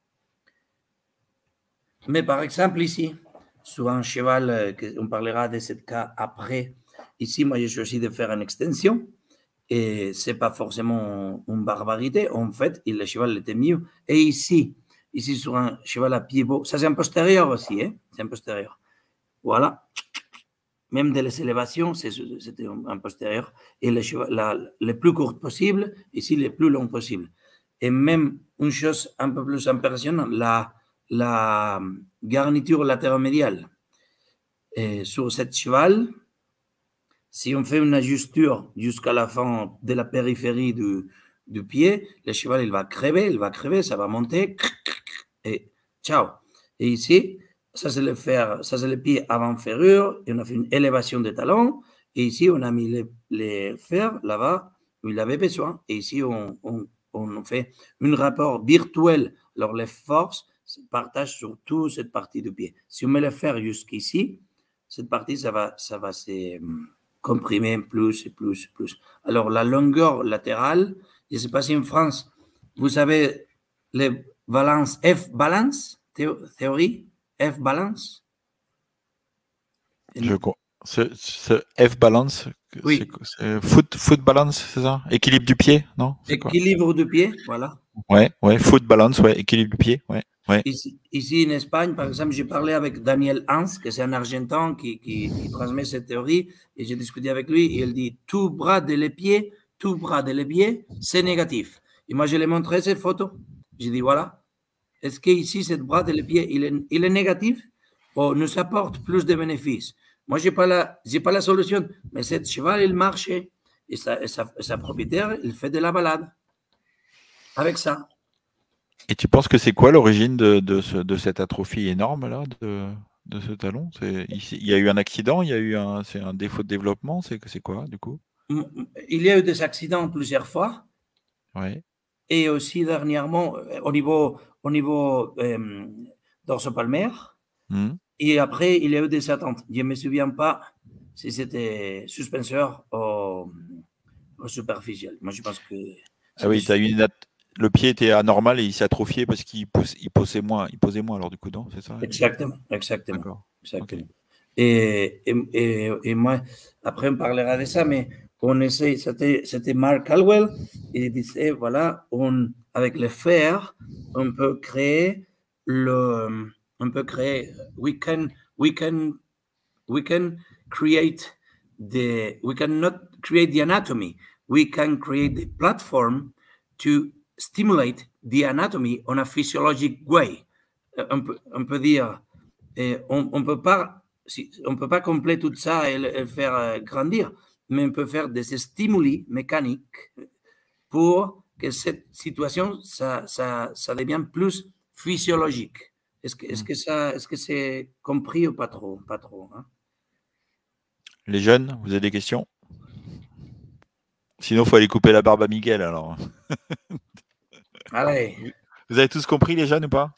Mais par exemple, ici, sur un cheval, on parlera de ce cas après. Ici, moi, j'ai choisi de faire une extension. Et ce n'est pas forcément une barbarité. En fait, le cheval était mieux. Et ici, sur un cheval à pied beau, ça c'est un postérieur aussi. Hein? C'est un postérieur. Voilà. Même de les élévations, c'était un postérieur. Et le plus court possible, ici, le plus long possible. Et même une chose un peu plus impressionnante, la garniture latérale-médiale. Sur cette cheval, si on fait une ajusture jusqu'à la fin de la périphérie du pied, le cheval il va crever, ça va monter et ciao. Et ici, ça c'est le pied avant ferrure et on a fait une élévation des talons et ici on a mis les fers là-bas où il avait besoin et ici on fait un rapport virtuel. Alors les forces se partagent sur toute cette partie du pied. Si on met le fer jusqu'ici, cette partie ça va se comprimer plus et plus et plus. Alors, la longueur latérale, je ne sais pas si en France, vous savez les balances F-balance, théorie F-balance? Je crois. Ce F-balance, oui. C'est foot balance, c'est ça? Équilibre du pied, non? Équilibre du pied, voilà. Ouais, foot balance, ouais, équilibre du pied, ouais. Ici en Espagne, par exemple, j'ai parlé avec Daniel Hans, que c'est un Argentin qui transmet cette théorie, et j'ai discuté avec lui, et il dit tout bras de les pieds, c'est négatif. Et moi, je lui ai montré cette photo. J'ai dit voilà, est-ce qu'ici, cette bras de les pieds, il est négatif ou nous apporte plus de bénéfices? Moi, j'ai pas la solution, mais cette cheval, il marchait, et sa propriétaire, il fait de la balade avec ça. Et tu penses que c'est quoi l'origine de cette atrophie énorme là de ce talon? Il y a eu un accident, c'est un défaut de développement, c'est quoi du coup? Il y a eu des accidents plusieurs fois. Ouais. Et aussi dernièrement au niveau dorsopalmaire. Et après, il y a eu des attentes. Je ne me souviens pas si c'était suspenseur ou superficiel. Moi, je pense que... Ah oui, le pied était anormal et il s'est atrophié parce qu'il posait moins alors du coup, non? C'est ça? Exactement. Okay. Et moi, après, on parlera de ça, mais on essaie, c'était Mark Caldwell, il disait, voilà, avec le fer, on peut créer we cannot create the anatomy, we can create the platform to stimulate the anatomy on a physiologic way. On peut dire, on peut pas compléter tout ça et le faire grandir, mais on peut faire des stimuli mécaniques pour que cette situation, ça devienne plus physiologique. Est-ce que c'est compris ou pas trop, hein? Les jeunes, vous avez des questions? Sinon, il faut aller couper la barbe à Miguel, alors. Allez. Vous avez tous compris, les jeunes, ou pas?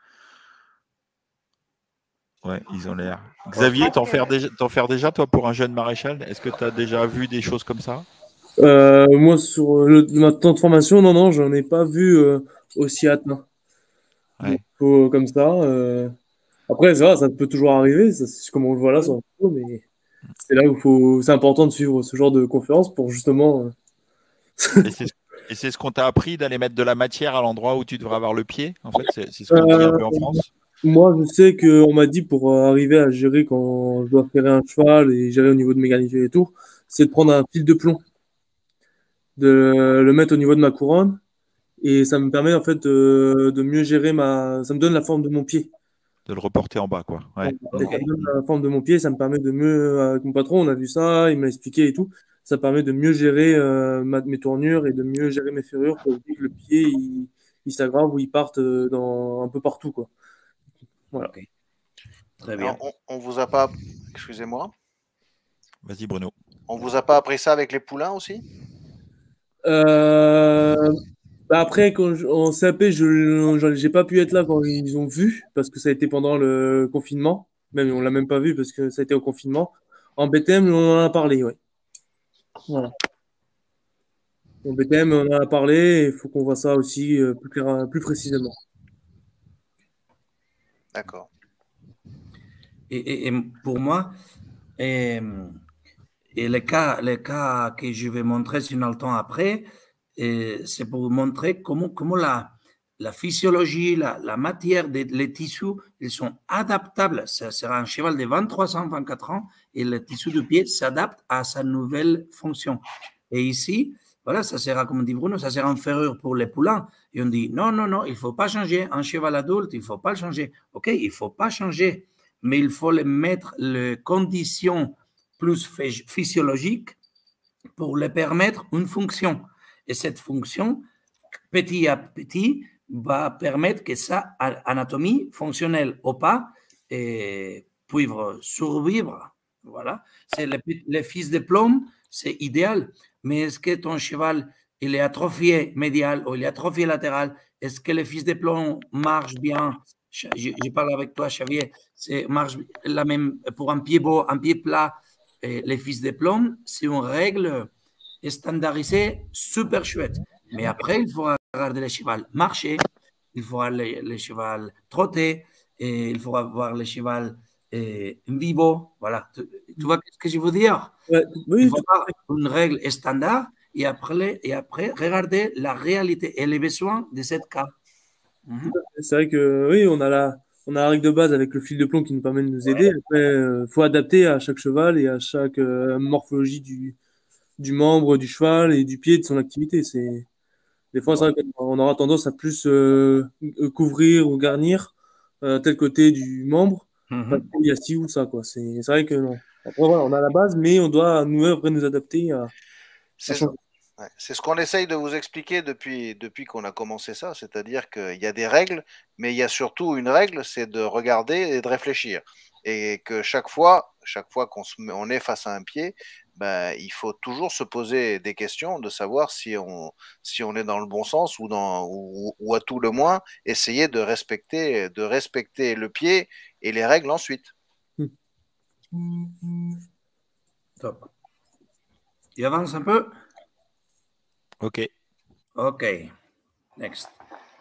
Ouais, ils ont l'air. Xavier, t'en faire déjà, toi, pour un jeune maréchal? Est-ce que tu as déjà vu des choses comme ça? Moi, sur ma temps de formation, non, j'en ai pas vu aussi hâte, non. Ouais. Donc, comme ça. Après, ça peut toujours arriver, c'est comme on le voit là sur la photo, mais c'est là où c'est important de suivre ce genre de conférence pour justement. Et c'est ce qu'on t'a appris d'aller mettre de la matière à l'endroit où tu devrais avoir le pied, en fait? C'est ce qu'on dit un peu en France? Moi, je sais qu'on m'a dit pour arriver à gérer quand je dois ferrer un cheval et gérer au niveau de mes garnitures et tout, c'est de prendre un fil de plomb, de le mettre au niveau de ma couronne et ça me permet en fait de mieux gérer ça me donne la forme de mon pied. De le reporter en bas, quoi. Ouais. Et ça me donne la forme de mon pied, ça me permet de mieux, avec mon patron, on a vu ça, il m'a expliqué et tout, ça permet de mieux gérer mes tournures et de mieux gérer mes ferrures pour éviter que le pied il s'aggrave ou il parte un peu partout, quoi. Voilà. Okay. Très bien. Alors, on vous a pas, excusez-moi. Vas-y, Bruno. On vous a pas appris ça avec les poulains aussi? Après, en CAP, j'ai pas pu être là quand ils ont vu, parce que ça a été pendant le confinement. Même, on l'a même pas vu parce que ça a été au confinement. En BTM, on en a parlé, ouais. Voilà. En BTM, on en a parlé, il faut qu'on voit ça aussi plus précisément. D'accord. Et pour moi, et les cas que je vais montrer si on a le temps après, c'est pour vous montrer comment la physiologie, la matière, les tissus, ils sont adaptables. Ça sera un cheval de 23 ans, 24 ans, et le tissu du pied s'adapte à sa nouvelle fonction. Et ici, voilà, ça sera, comme dit Bruno, ça sera une ferrure pour les poulains. Et on dit, non, il ne faut pas changer. Un cheval adulte, il ne faut pas le changer. OK, il ne faut pas changer, mais il faut les mettre les conditions plus physiologiques pour les permettre une fonction. Et cette fonction, petit à petit, va permettre que sa anatomie fonctionnelle ou pas puisse survivre. Voilà. C'est les fils de plomb, c'est idéal. Mais est-ce que ton cheval, il est atrophié médial ou il est atrophié latéral? Est-ce que les fils de plomb marchent bien? Je parle avec toi, Xavier. Marche la même pour un pied beau, un pied plat. Les fils de plomb, c'est une règle standardisée super chouette. Mais après, il faut regarder le cheval marcher, il faut voir le cheval trotter, et il faut voir le cheval vivo. Voilà. Tu vois ce que je veux dire? Ouais, oui, il faut avoir une règle standard et après regarder la réalité et les besoins de cette cas. C'est vrai que oui, on a la règle de base avec le fil de plomb qui nous permet de nous aider. Après, faut adapter à chaque cheval et à chaque morphologie du membre du cheval et du pied de son activité. Des fois, c'est vrai qu'on aura tendance à plus couvrir ou garnir tel côté du membre parce qu'il y a ci ou ça, quoi. C'est vrai que non. Après, voilà, on a la base, mais on doit nous adapter à changer. C'est ce qu'on essaye de vous expliquer depuis qu'on a commencé ça, c'est-à-dire qu'il y a des règles, mais il y a surtout une règle, c'est de regarder et de réfléchir. Et que chaque fois qu'on est face à un pied, ben, il faut toujours se poser des questions, de savoir si on est dans le bon sens ou à tout le moins essayer de respecter le pied et les règles ensuite. Top. Tu avances un peu? Ok. Ok. Next.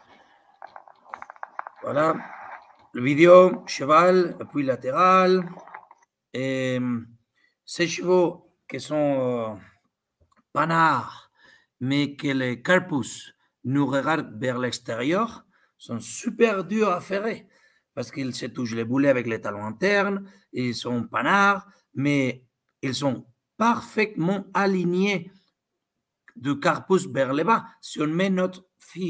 Voilà. Le vidéo, cheval, appui latéral. Et ces chevaux qui sont panards, mais que les carpus nous regardent vers l'extérieur, sont super durs à ferrer parce qu'ils se touchent les boulets avec les talons internes, ils sont panards, mais ils sont parfaitement alignés du carpus vers le bas. Si on met notre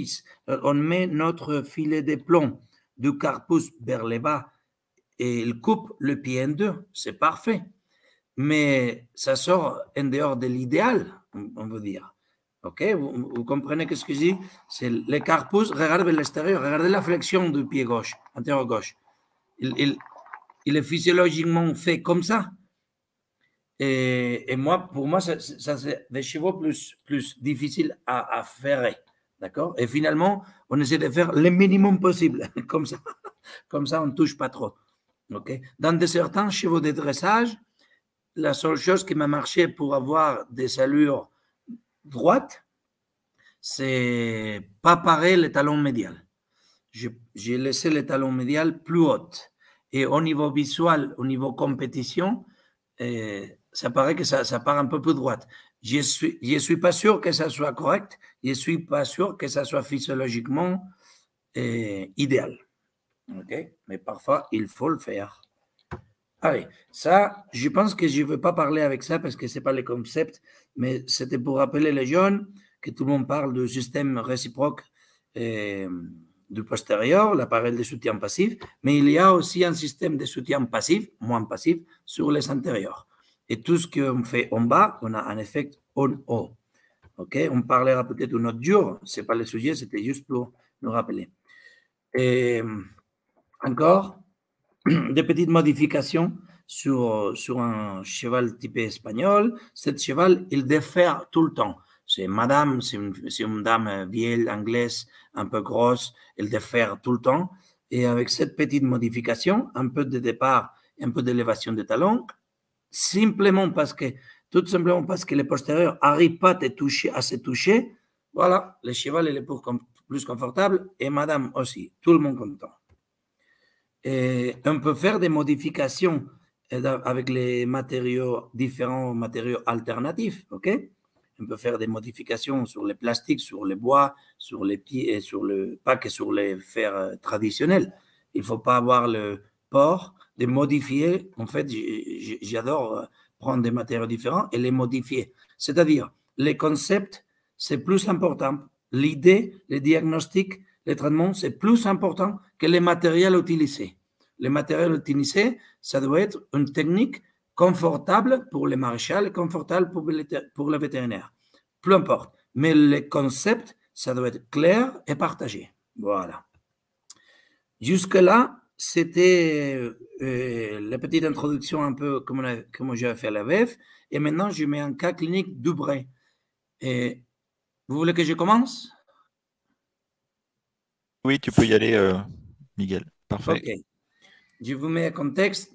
filet de plomb du carpus vers le bas et il coupe le pied en deux, c'est parfait. Mais ça sort en dehors de l'idéal, on veut dire. Ok, vous comprenez ce que je dis? C'est le carpus, regardez vers l'extérieur, regardez la flexion du pied gauche, antérieur gauche. Il est physiologiquement fait comme ça. Et moi, pour moi, ça c'est des chevaux plus difficiles à ferrer. D'accord? Et finalement, on essaie de faire le minimum possible. Comme ça, on ne touche pas trop. Okay? Dans certains chevaux de dressage, la seule chose qui m'a marché pour avoir des allures droites, c'est pas parer le talon médial. J'ai laissé le talon médial plus haut. Et au niveau visuel, au niveau compétition, ça paraît que ça part un peu plus droite. Je suis pas sûr que ça soit correct. Je suis pas sûr que ça soit physiologiquement idéal. Okay? Mais parfois, il faut le faire. Allez, ça, je pense que je ne veux pas parler avec ça parce que ce n'est pas le concept, mais c'était pour rappeler les jeunes que tout le monde parle du système réciproque du postérieur, l'appareil de soutien passif, mais il y a aussi un système de soutien passif, moins passif, sur les antérieurs. Et tout ce qu'on fait en bas, on a un effet en haut. Okay? On parlera peut-être d'un autre jour, ce n'est pas le sujet, c'était juste pour nous rappeler. Et encore, des petites modifications sur un cheval typé espagnol. Cet cheval, il défère tout le temps. C'est madame, c'est une dame vieille, anglaise, un peu grosse, elle défère tout le temps. Et avec cette petite modification, un peu de départ, un peu d'élévation des talons, tout simplement parce que les postérieurs n'arrivent pas à se toucher, voilà, le cheval il est plus confortable et madame aussi, tout le monde content. Et on peut faire des modifications avec les matériaux, différents matériaux alternatifs, ok? On peut faire des modifications sur les plastiques, sur les bois, sur les pieds, et pas que sur les fers traditionnels. Il ne faut pas avoir le port de modifier. En fait, j'adore prendre des matériaux différents et les modifier. C'est-à-dire, les concepts, c'est plus important. L'idée, le diagnostic, le traitement, c'est plus important que les matériels utilisés. Les matériels utilisés, ça doit être une technique confortable pour les maréchals et confortable pour le vétérinaire. Peu importe. Mais le concept, ça doit être clair et partagé. Voilà. Jusque-là, c'était la petite introduction un peu comme j'ai fait à la VF. Et maintenant, je mets un cas clinique d'Ubrey. Vous voulez que je commence? Oui, tu peux y aller, Miguel. Parfait. Ok. Je vous mets un contexte.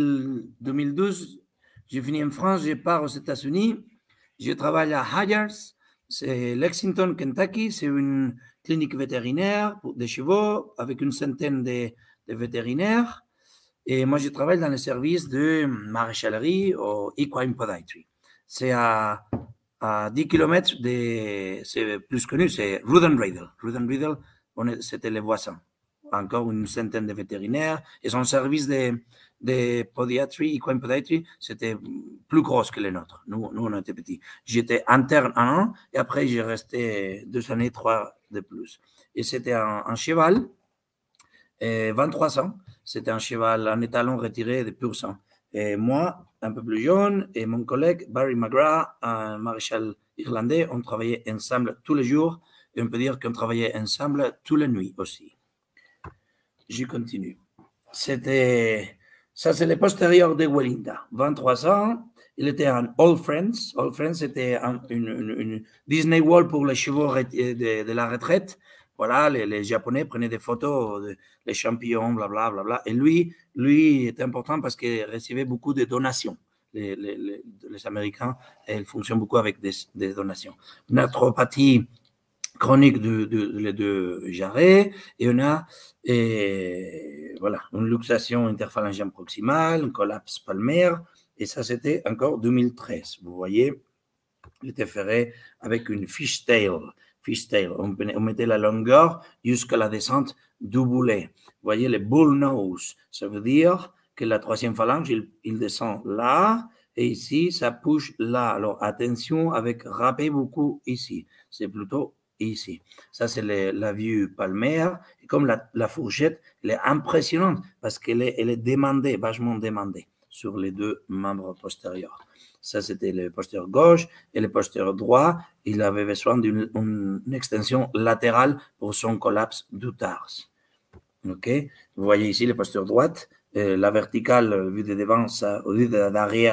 2012, j'ai fini en France, je pars aux États-Unis. Je travaille à Hires, c'est Lexington, Kentucky. C'est une clinique vétérinaire pour des chevaux avec une centaine de vétérinaires. Et moi, je travaille dans le service de maréchalerie au Equine Podiatry. C'est à 10 km c'est plus connu, c'est Rudden Riddle. Rudden Riddle, c'était les voisins. Encore une centaine de vétérinaires. Et son service de podiatrie, equine podiatry, c'était plus gros que les nôtres. Nous, on était petits. J'étais interne 1 an et après, j'ai resté 2 années, 3 de plus. Et c'était un cheval, 23 ans. C'était un cheval, un étalon retiré de pur sang. Et moi, un peu plus jeune, et mon collègue Barry McGrath, un maréchal irlandais, on travaillait ensemble tous les jours. Et on peut dire qu'on travaillait ensemble toutes les nuits aussi. Je continue. Ça, c'est le postérieur de Welinda. 23 ans. Il était un All Friends. All Friends, c'était une Disney World pour les chevaux de la retraite. Voilà, les Japonais prenaient des photos des champions, blablabla. Bla, bla. Et lui était important parce qu'il recevait beaucoup de donations. Les Américains, ils fonctionnent beaucoup avec des donations. Une arthropathie chronique de jarrets, et on a voilà, une luxation interphalangienne proximale, un collapse palmaire, et ça c'était encore 2013. Vous voyez, il était ferré avec une fishtail. On mettait la longueur jusqu'à la descente du boulet. Vous voyez le bull nose, ça veut dire que la troisième phalange, il descend là, et ici, ça pousse là. Alors attention avec râper beaucoup ici. C'est plutôt ici. Ça, c'est la vue palmaire. Et comme la fourchette, elle est impressionnante parce qu'elle est demandée, vachement demandée sur les deux membres postérieurs. Ça, c'était le postérieur gauche et le postérieur droit. Il avait besoin d'une extension latérale pour son collapse du tarse. OK? Vous voyez ici le postérieur droite. La verticale, vue de devant, vue d'arrière,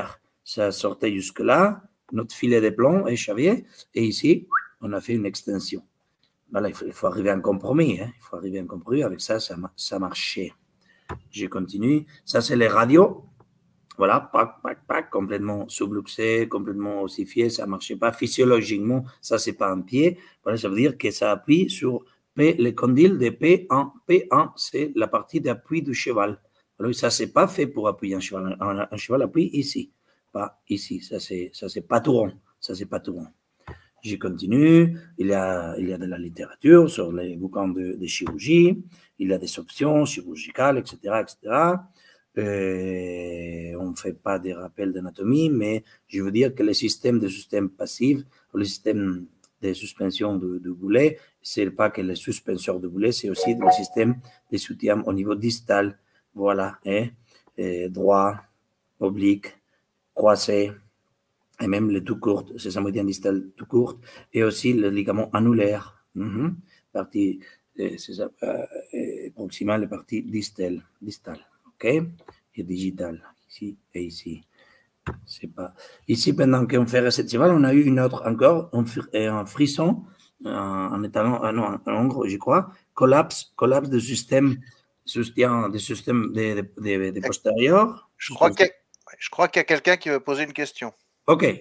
ça sortait jusque-là, notre filet de plomb est chavié, et ici, on a fait une extension. Voilà, il faut arriver à un compromis. Hein. Il faut arriver à un compromis. Avec ça, ça marchait. Je continue. Ça, c'est les radios. Voilà, pac, complètement subluxé, complètement ossifié. Ça ne marchait pas. Physiologiquement, ça, ce n'est pas un pied. Voilà, ça veut dire que ça appuie sur P, le condyle de P1. P1, c'est la partie d'appui du cheval. Alors, ça, ce n'est pas fait pour appuyer un cheval. Un cheval appuie ici, pas ici. Ça, c'est pas tout rond. Ça, c'est pas tout rond. Je continue. Il y a de la littérature sur les bouquins de chirurgie. Il y a des options chirurgicales, etc., etc. On ne fait pas des rappels d'anatomie, mais je veux dire que le système passif, le système de suspension de boulet, ce n'est pas que le suspenseur de boulet, c'est aussi le système de soutien au niveau distal. Voilà, droit, oblique, croisé, et même le tout court, c'est sa médiane distale tout court, et aussi le ligament annulaire, partie proximale et partie distale, ok, et digitale, ici et ici. C'est pas. Ici, pendant qu'on fait cette cheval, on a eu une autre encore, un frisson, un étalon, non, un ongre, je crois, collapse du système soutien des systèmes des postérieurs. Je crois qu'il y a quelqu'un qui veut poser une question. Ok.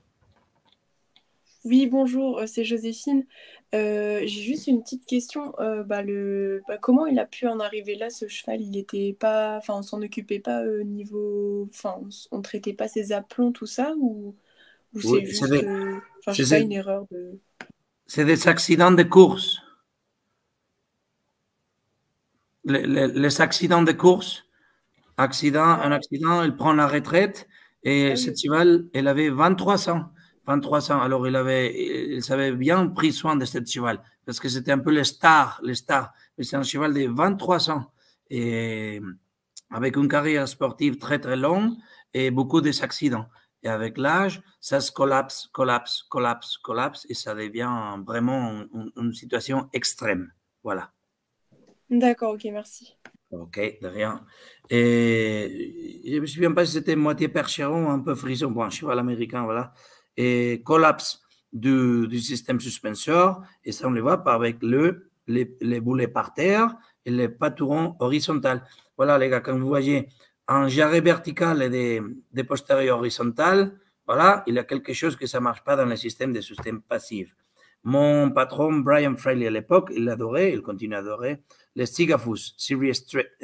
Oui, bonjour, c'est Joséphine. J'ai juste une petite question. Comment il a pu en arriver là, ce cheval? Il était pas, on s'en occupait pas niveau, on traitait pas ses aplombs, tout ça, ou c'est juste, je sais pas, une erreur de. C'est des accidents de course. Les accidents de course, un accident, il prend la retraite et ce cheval, il avait 23 ans. Alors il savait bien pris soin de ce cheval parce que c'était un peu le star. C'est un cheval de 23 ans et avec une carrière sportive très très longue et beaucoup d'accidents. Et avec l'âge, ça se collapse et ça devient vraiment une situation extrême. Voilà. D'accord, ok, merci. Ok, de rien. Et je ne me souviens pas si c'était moitié percheron, un peu frisson, bon, un cheval américain, voilà. Et collapse du système suspenseur, et ça on le voit avec les boulets par terre et les paturons horizontaux. Voilà les gars, quand vous voyez un jarret vertical et des postérieurs horizontales, voilà, il y a quelque chose que ça ne marche pas dans le système des systèmes passifs. Mon patron Brian Fraley à l'époque, il l'adorait, il continue à adorer, les Stigafus Series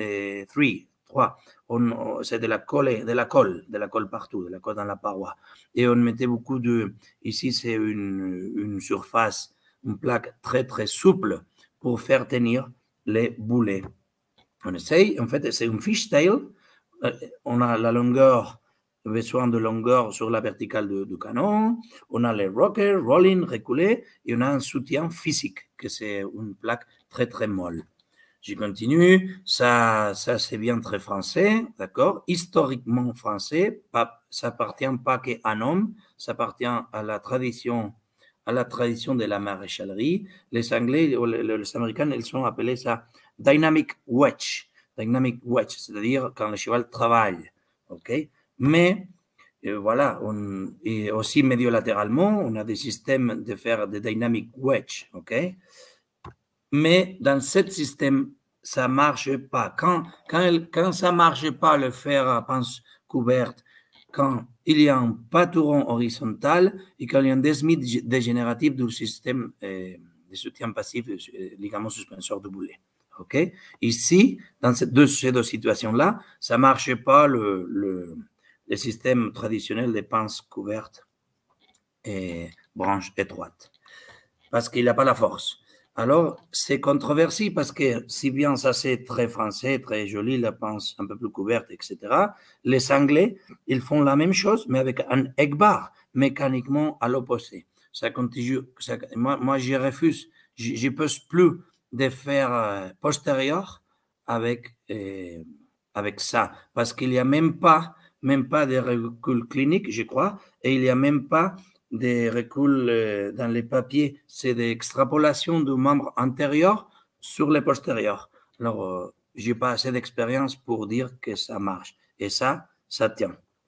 3. C'est de la colle partout, de la colle dans la paroi. Et on mettait beaucoup ici c'est une surface, une plaque très très souple pour faire tenir les boulets. On essaye, en fait c'est une fishtail, on a la longueur, besoin de longueur sur la verticale du canon, on a les rockers, rolling, reculés, et on a un soutien physique, que c'est une plaque très très molle. Je continue, ça c'est bien très français, d'accord, historiquement français, ça appartient pas qu'à un homme, ça appartient à la tradition de la maréchalerie. Les Anglais ou les Américains, ils ont appelé ça dynamic wedge, c'est-à-dire quand le cheval travaille, ok. Mais voilà, et aussi médiolatéralement, on a des systèmes de faire des dynamic wedge, ok. Mais dans ce système, ça ne marche pas. Quand ça ne marche pas, le fer à pince couverte, quand il y a un paturon horizontal et quand il y a un desmin dégénératif du système de soutien passif, ligament suspenseur de boulet. Okay? Ici, dans ces deux situations-là, ça ne marche pas le système traditionnel de pince couverte et branche étroite parce qu'il n'a pas la force. Alors, c'est controversé parce que si bien ça c'est très français, très joli, la pince un peu plus couverte, etc., les Anglais, ils font la même chose, mais avec un egg bar, mécaniquement à l'opposé. Ça continue, moi, je refuse, je ne peux plus de faire postérieur avec ça, parce qu'il n'y a même pas de recul clinique, je crois, et il n'y a même pas des reculs dans les papiers, c'est des extrapolations du membre antérieur sur les postérieurs. Alors, je n'ai pas assez d'expérience pour dire que ça marche. Et ça tient.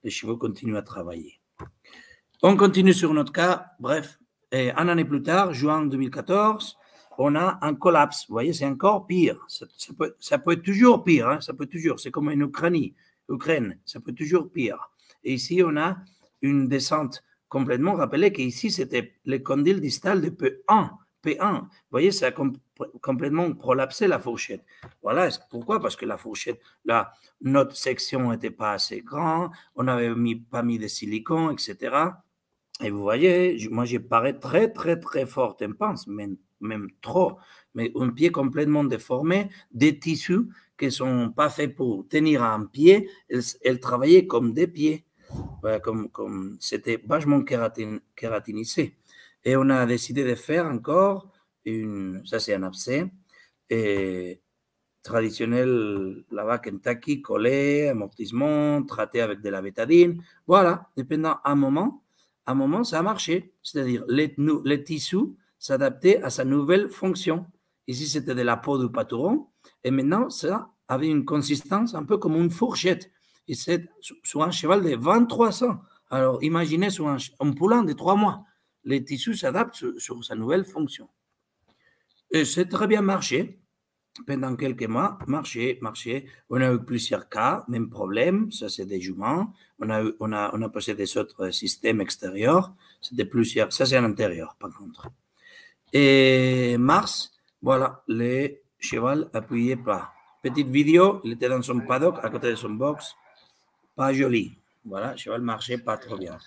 les chevaux continuent à travailler. On continue sur notre cas. Bref, et un année plus tard, juin 2014, on a un collapse. Vous voyez, c'est encore pire. Ça peut être toujours pire. Hein, ça peut toujours. C'est comme en Ukraine. Ça peut toujours pire. Et ici, on a une descente complètement. Rappelez qu'ici, c'était le condyle distal de P1. P1. Vous voyez, ça a complètement prolapsé la fourchette. Voilà. Pourquoi? Parce que la fourchette, là, notre section n'était pas assez grande. On n'avait pas mis de silicone, etc. Et vous voyez, moi, j'ai parais très, très, très fort en pince, même trop. Mais un pied complètement déformé, des tissus qui ne sont pas faits pour tenir un pied, elles travaillaient comme des pieds. Voilà, comme c'était vachement kératinisé. Et on a décidé de faire encore ça c'est un abcès, et traditionnel là-bas, Kentucky, collé, amortissement, traité avec de la bétadine. Voilà, et pendant un moment, ça a marché. C'est-à-dire, les tissus s'adaptaient à sa nouvelle fonction. Ici, c'était de la peau du patouron, et maintenant, ça avait une consistance un peu comme une fourchette. Et c'est sur un cheval de 23 ans. Alors, imaginez sur un poulain de 3 mois. Les tissus s'adaptent sur sa nouvelle fonction. Et c'est très bien marché. Pendant quelques mois, marché. On a eu plusieurs cas, même problème. Ça, c'est des juments. On a passé des autres systèmes extérieurs. C'était plusieurs. Ça, c'est à l'intérieur, par contre. Et mars, voilà, le cheval appuyé pas. Petite vidéo, il était dans son paddock, à côté de son box. Pas joli. Voilà, le cheval marchait pas trop bien.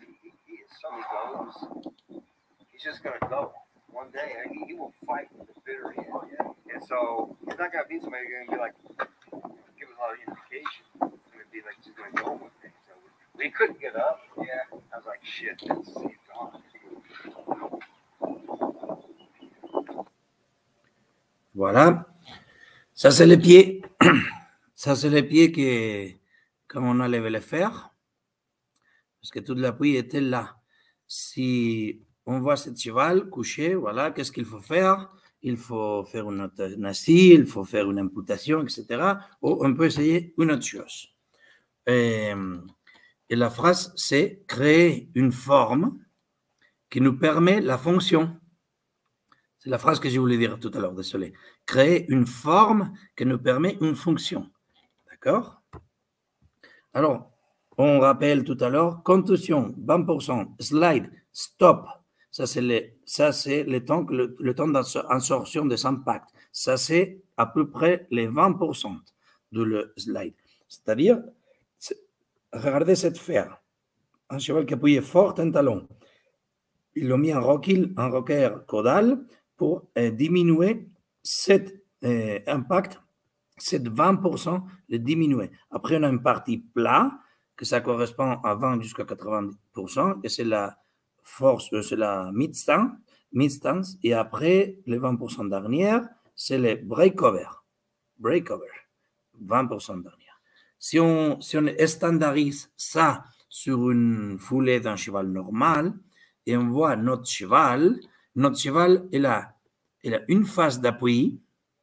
One day, he will fight with the bitter end. And so he's not going to beat somebody who's going to be like, give us a lot of indication. It's going to be like, just going to go with it. So we couldn't get up. Yeah. I was like, shit, this is gone. Voilà. Ça, c'est les pieds. Ça, c'est les pieds quand on allait les faire. Parce que toute l'appui était là. Si on voit ce cheval couché, voilà, qu'est-ce qu'il faut faire? Il faut faire une euthanasie, il faut faire une amputation, etc. Ou on peut essayer une autre chose. Et la phrase, c'est créer une forme qui nous permet la fonction. C'est la phrase que je voulais dire tout à l'heure, désolé. Créer une forme qui nous permet une fonction. D'accord? Alors, on rappelle tout à l'heure, contusion, 20%, slide, stop. Ça, c'est le temps d'absorption des impacts. Ça, c'est à peu près les 20% de le slide. C'est-à-dire, regardez cette fer. Un cheval qui appuyait fort un talon. Il a mis un rocker caudal pour diminuer cet impact, cet 20%, le diminuer. Après, on a une partie plat, que ça correspond à 20 jusqu'à 80%, et c'est la force, c'est la mid-stance, et après, les 20% dernière, c'est le breakover. Breakover, 20% dernière. Si on standardise ça sur une foulée d'un cheval normal, et on voit notre cheval, il a une phase d'appui,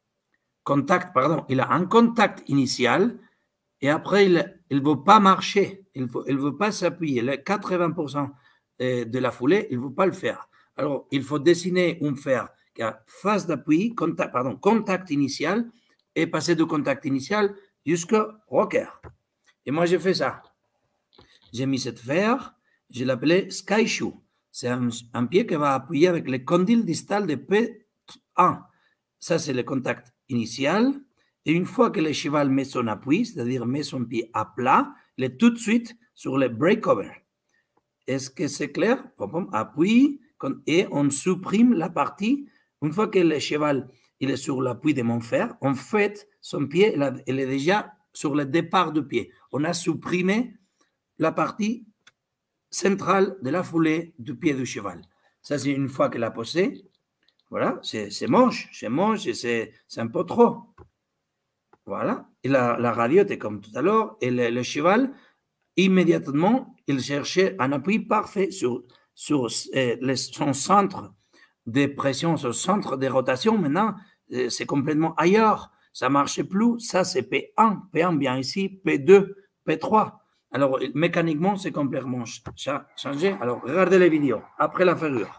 il a un contact initial, et après, il ne veut pas marcher, il ne veut pas s'appuyer. Les 80% de la foulée, il ne veut pas le faire. Alors, il faut dessiner un fer qui a phase d'appui, contact initial, et passer du contact initial jusqu'au rocker. Et moi, j'ai fait ça. J'ai mis cette fer, je l'appelais Sky Shoe. C'est un pied qui va appuyer avec le condyle distal de P1. Ça, c'est le contact initial. Et une fois que le cheval met son appui, c'est-à-dire met son pied à plat, il est tout de suite sur le breakover. Est-ce que c'est clair? Appui, et on supprime la partie. Une fois que le cheval il est sur l'appui de mon fer, en fait, son pied il est déjà sur le départ du pied. On a supprimé la partie centrale de la foulée du pied du cheval. Ça, c'est une fois qu'il a posé. Voilà, c'est moche, et c'est un peu trop. Voilà, et la radio était comme tout à l'heure, et le cheval, immédiatement, il cherchait un appui parfait sur son centre de pression, son centre de rotation. Maintenant, c'est complètement ailleurs. Ça ne marchait plus. Ça, c'est P1. P1 bien ici, P2, P3. Alors, mécaniquement, c'est complètement changé. Alors, regardez les vidéos après la ferrure.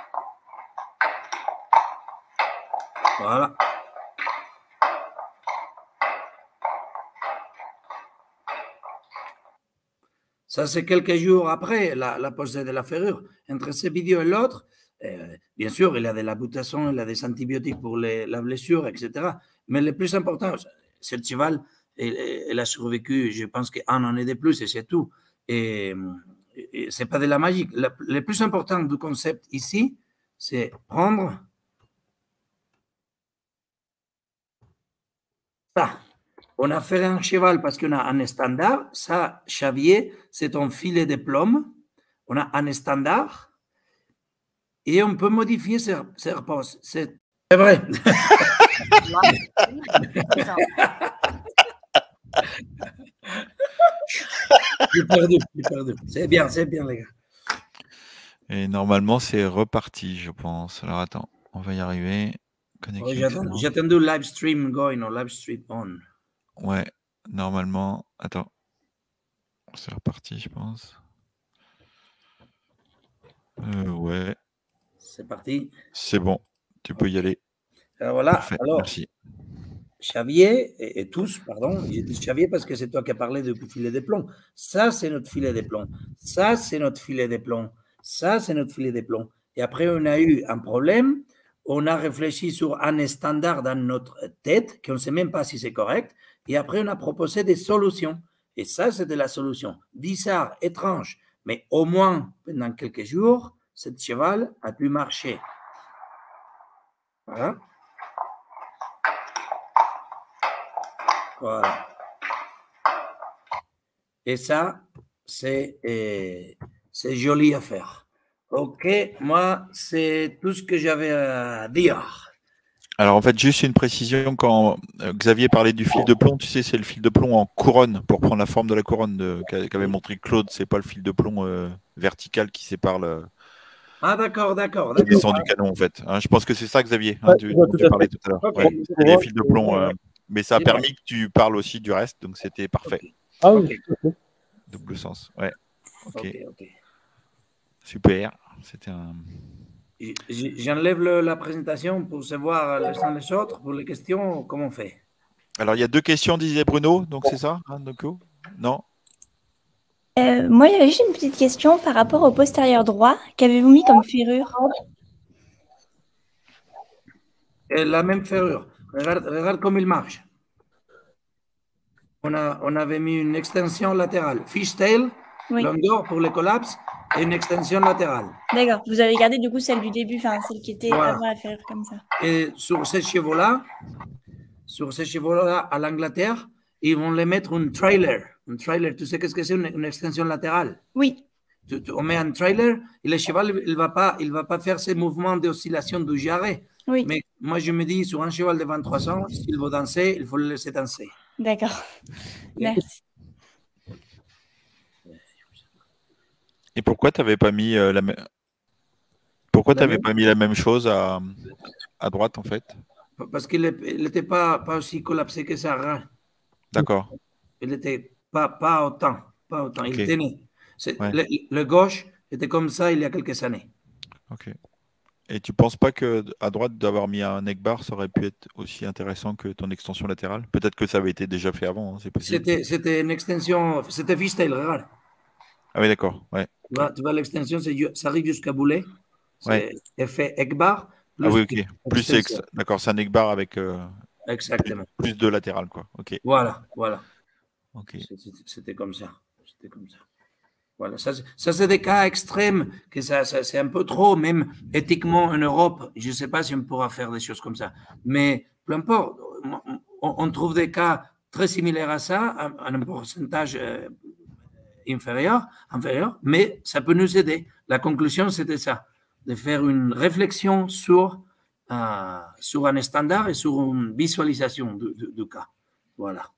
Voilà. Ça, c'est quelques jours après la posée de la ferrure. Entre ces vidéos et l'autre, bien sûr, il y a de l'abutação, il y a des antibiotiques pour la blessure, etc. Mais le plus important, c'est le cheval, il a survécu, je pense qu'un an et de plus, et c'est tout. Et ce n'est pas de la magie. Le plus important du concept ici, c'est prendre ça. On a fait un cheval parce qu'on a un standard. Ça, Xavier, c'est un filet de plomb. On a un standard. Et on peut modifier ses reposes. C'est vrai. J'ai perdu. C'est bien, les gars. Et normalement, c'est reparti, je pense. Alors attends, on va y arriver. J'attends le live stream going ou live stream on. Ouais, normalement. Attends. C'est reparti, je pense. Ouais. C'est parti. C'est bon. Tu peux y aller. Alors voilà. Parfait, alors, merci. Xavier, et tous, pardon, j'ai dit Xavier parce que c'est toi qui as parlé du filet de plomb. Ça, c'est notre filet de plomb. Ça, c'est notre filet de plomb. Ça, c'est notre filet de plomb. Et après, on a eu un problème. On a réfléchi sur un standard dans notre tête, qu'on ne sait même pas si c'est correct. Et après, on a proposé des solutions. Et ça, c'était la solution. Bizarre, étrange. Mais au moins, pendant quelques jours, ce cheval a pu marcher. Voilà. Voilà. Et ça, c'est joli à faire. Ok, moi, c'est tout ce que j'avais à dire. Alors en fait, juste une précision, quand Xavier parlait du fil de plomb, tu sais, c'est le fil de plomb en couronne, pour prendre la forme de la couronne qu'avait montré Claude, c'est pas le fil de plomb vertical qui sépare le d'accord. descend du canon en fait. Hein, je pense que c'est ça, Xavier, hein, tu parlais tout à l'heure. Okay. Ouais, c'est les fils de plomb, mais ça a permis que tu parles aussi du reste, donc c'était parfait. Okay. Ah oui. Okay. Double sens, ouais. Ok. Okay. Super. C'était un... J'enlève la présentation pour savoir les uns les autres, pour les questions, comment on fait? Alors, il y a 2 questions, disait Bruno, donc c'est ça, hein, non? Moi, il y avait juste une petite question par rapport au postérieur droit. Qu'avez-vous mis comme ferrure? Et la même ferrure. Regarde comme il marche. On avait mis une extension latérale. Fishtail, Oui. longueur pour le collapse, et une extension latérale. D'accord. Vous avez gardé du coup celle du début, enfin celle qui était Voilà. avant la ferrure comme ça. Et sur ces chevaux-là, à l'Angleterre, ils vont les mettre un trailer. Un trailer, tu sais qu'est-ce que c'est une extension latérale? Oui. On met un trailer et le cheval, il va pas faire ces mouvements d'oscillation du jarret. Oui. Mais moi, je me dis, sur un cheval de 23 ans, s'il veut danser, il faut le laisser danser. D'accord. Merci. Et pourquoi tu n'avais pas mis pas mis la même chose à droite en fait? Parce qu'il n'était pas aussi collapsé que ça. D'accord. Il n'était pas autant. Okay. Il tenait. Le gauche était comme ça il y a quelques années. Ok. Et tu ne penses pas qu'à droite, d'avoir mis un neck bar, ça aurait pu être aussi intéressant que ton extension latérale? Peut-être que ça avait été déjà fait avant, hein, c'est possible. C'était une extension, c'était fishtail, regarde. Ah oui, d'accord. Ouais. Tu vois l'extension, ça arrive jusqu'à boulet. C'est ouais. effet neck bar. Ah oui, ok. Plus d'accord, c'est un neck bar avec exactement. Plus de latéral, quoi. Ok. Voilà. Okay. C'était comme ça. Voilà, ça c'est des cas extrêmes, que c'est un peu trop, même éthiquement en Europe, je ne sais pas si on pourra faire des choses comme ça, mais peu importe, on trouve des cas très similaires à ça, à un pourcentage inférieur, mais ça peut nous aider. La conclusion, c'était ça, de faire une réflexion sur un standard et sur une visualisation du cas. Voilà.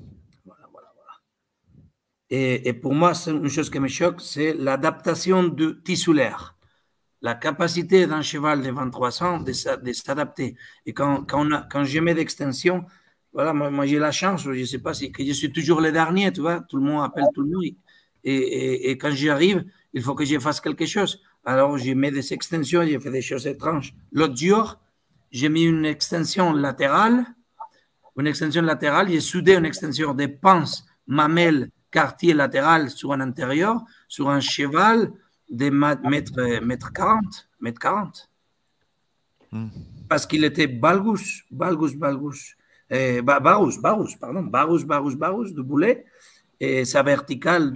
Et pour moi, c'est une chose qui me choque, c'est l'adaptation du tissulaire. La capacité d'un cheval de 23 ans de s'adapter. Et quand je mets d'extension, voilà, moi j'ai la chance, je ne sais pas que je suis toujours le dernier, tu vois, tout le monde appelle tout le monde. Et quand j'y arrive, il faut que je fasse quelque chose. Alors, je mets des extensions, j'ai fait des choses étranges. L'autre jour, j'ai mis une extension latérale, j'ai soudé une extension des pinces, mamelles, quartier latéral sur un intérieur, sur un cheval de mètre 40. Parce qu'il était barous de boulet. Et la verticale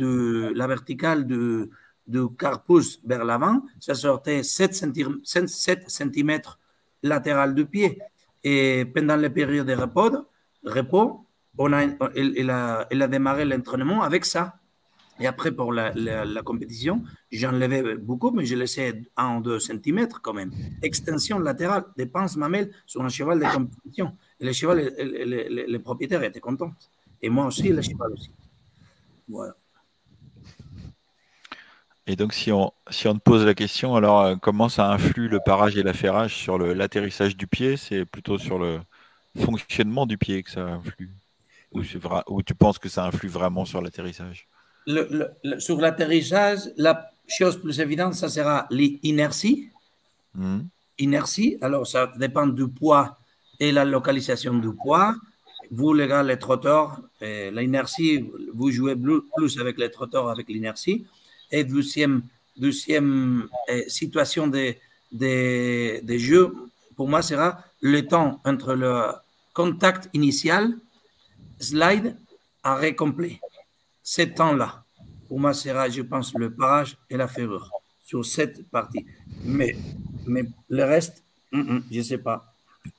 du carpus vers l'avant, ça sortait 7 cm latéral du pied. Et pendant les périodes de repos, il a démarré l'entraînement avec ça. Et après, pour la compétition, j'enlevais beaucoup, mais je laissais 1 ou 2 cm quand même. Extension latérale des pinces mamelles sur un cheval de compétition. Et le cheval, les propriétaires étaient contents. Et moi aussi, le cheval aussi. Voilà. Et donc, si on te pose la question, alors comment ça influe le parage et l'affairage sur l'atterrissage du pied? C'est plutôt sur le fonctionnement du pied que ça influe? Ou tu penses que ça influe vraiment sur l'atterrissage? Sur l'atterrissage, la chose plus évidente, ça sera l'inertie. Inertie, alors ça dépend du poids et la localisation du poids. Vous, les gars, les trotteurs, l'inertie, vous jouez plus avec les trotteurs, avec l'inertie. Et deuxième situation de jeu, pour moi, sera le temps entre le contact initial, slide, arrêt complet. Ce temps-là, pour moi, sera, je pense, le parage et la ferrure sur cette partie. Mais le reste, je ne sais pas.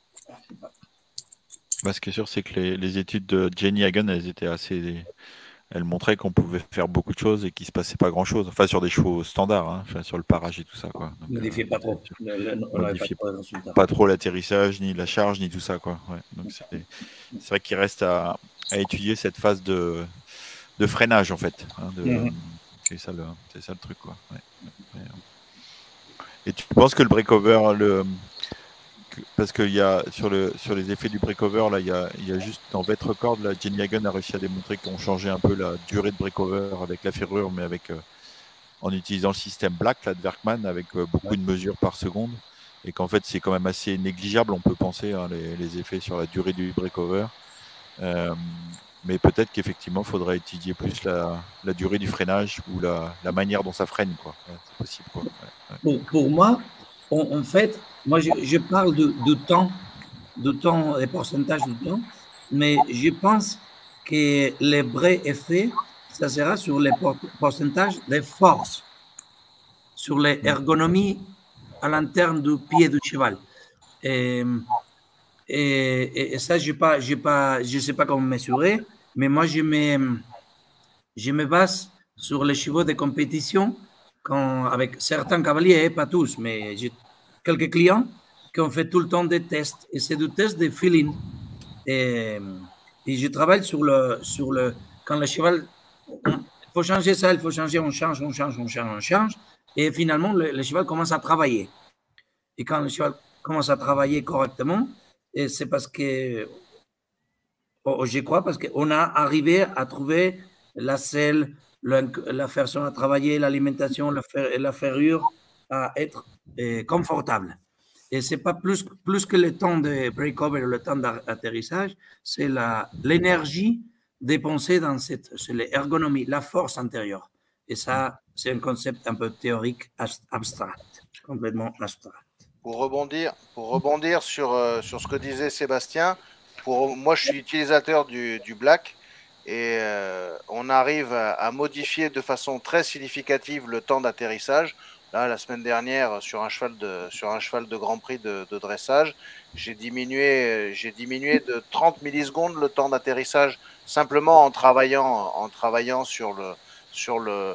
Ce qui est sûr, c'est que les études de Jenny Hagen, elles montraient qu'on pouvait faire beaucoup de choses et qu'il ne se passait pas grand-chose. Enfin, sur des chevaux standards, hein, enfin, sur le parage et tout ça, quoi. Donc, modifiez pas trop. Modifiez pas trop l'atterrissage, ni la charge, ni tout ça, quoi. Ouais. Donc, c'est vrai qu'il reste à étudier cette phase de freinage, en fait. Hein, c'est ça le truc, quoi. Ouais. Et tu penses que le breakover, parce qu'il y a sur les effets du breakover, là, il y a juste en vet record, là, Jenny Hagen a réussi à démontrer qu'on changeait un peu la durée de breakover avec la ferrure, mais en utilisant le système Black, là, de Werkman, avec beaucoup de mesures par seconde, et qu'en fait c'est quand même assez négligeable, on peut penser, hein, les effets sur la durée du breakover. Mais peut-être qu'effectivement, il faudrait étudier plus la durée du freinage ou la manière dont ça freine, quoi. Ouais, c'est possible, quoi. Ouais. Pour moi, en fait, moi, je parle de temps, des pourcentages de temps, mais je pense que le vrai effet, ça sera sur les pourcentages de force, sur l'ergonomie à l'interne du pied du cheval. Et ça, je sais pas comment mesurer, mais moi, je me base sur les chevaux de compétition avec certains cavaliers, pas tous, mais j'ai quelques clients qui ont fait tout le temps des tests. Et c'est des tests de feeling. Et je travaille sur le quand le cheval, il faut changer ça, il faut changer, on change. Et finalement, le cheval commence à travailler. Et quand le cheval commence à travailler correctement, et c'est parce que, je crois, parce qu'on a arrivé à trouver la selle, la façon à travailler, l'alimentation, la ferrure, à être confortable. Et ce n'est pas plus que le temps de breakover, le temps d'atterrissage, c'est l'énergie dépensée dans c'est l'ergonomie, la force intérieure. Et ça, c'est un concept un peu théorique, abstract, complètement abstrait. Pour rebondir sur ce que disait Sébastien, moi je suis utilisateur du Black et on arrive à modifier de façon très significative le temps d'atterrissage. Là, la semaine dernière, sur un cheval de Grand Prix de dressage, j'ai diminué de 30 millisecondes le temps d'atterrissage simplement en travaillant sur le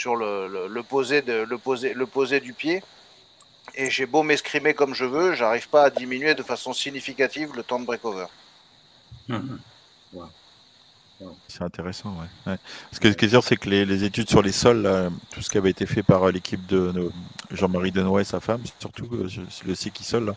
posé du pied. Et j'ai beau m'escrimer comme je veux, j'arrive pas à diminuer de façon significative le temps de breakover. Wow. C'est intéressant, ouais. Ce qui est sûr, c'est que les études sur les sols, là, tout ce qui avait été fait par l'équipe de Jean-Marie Denoy et sa femme, surtout le ski sol, là,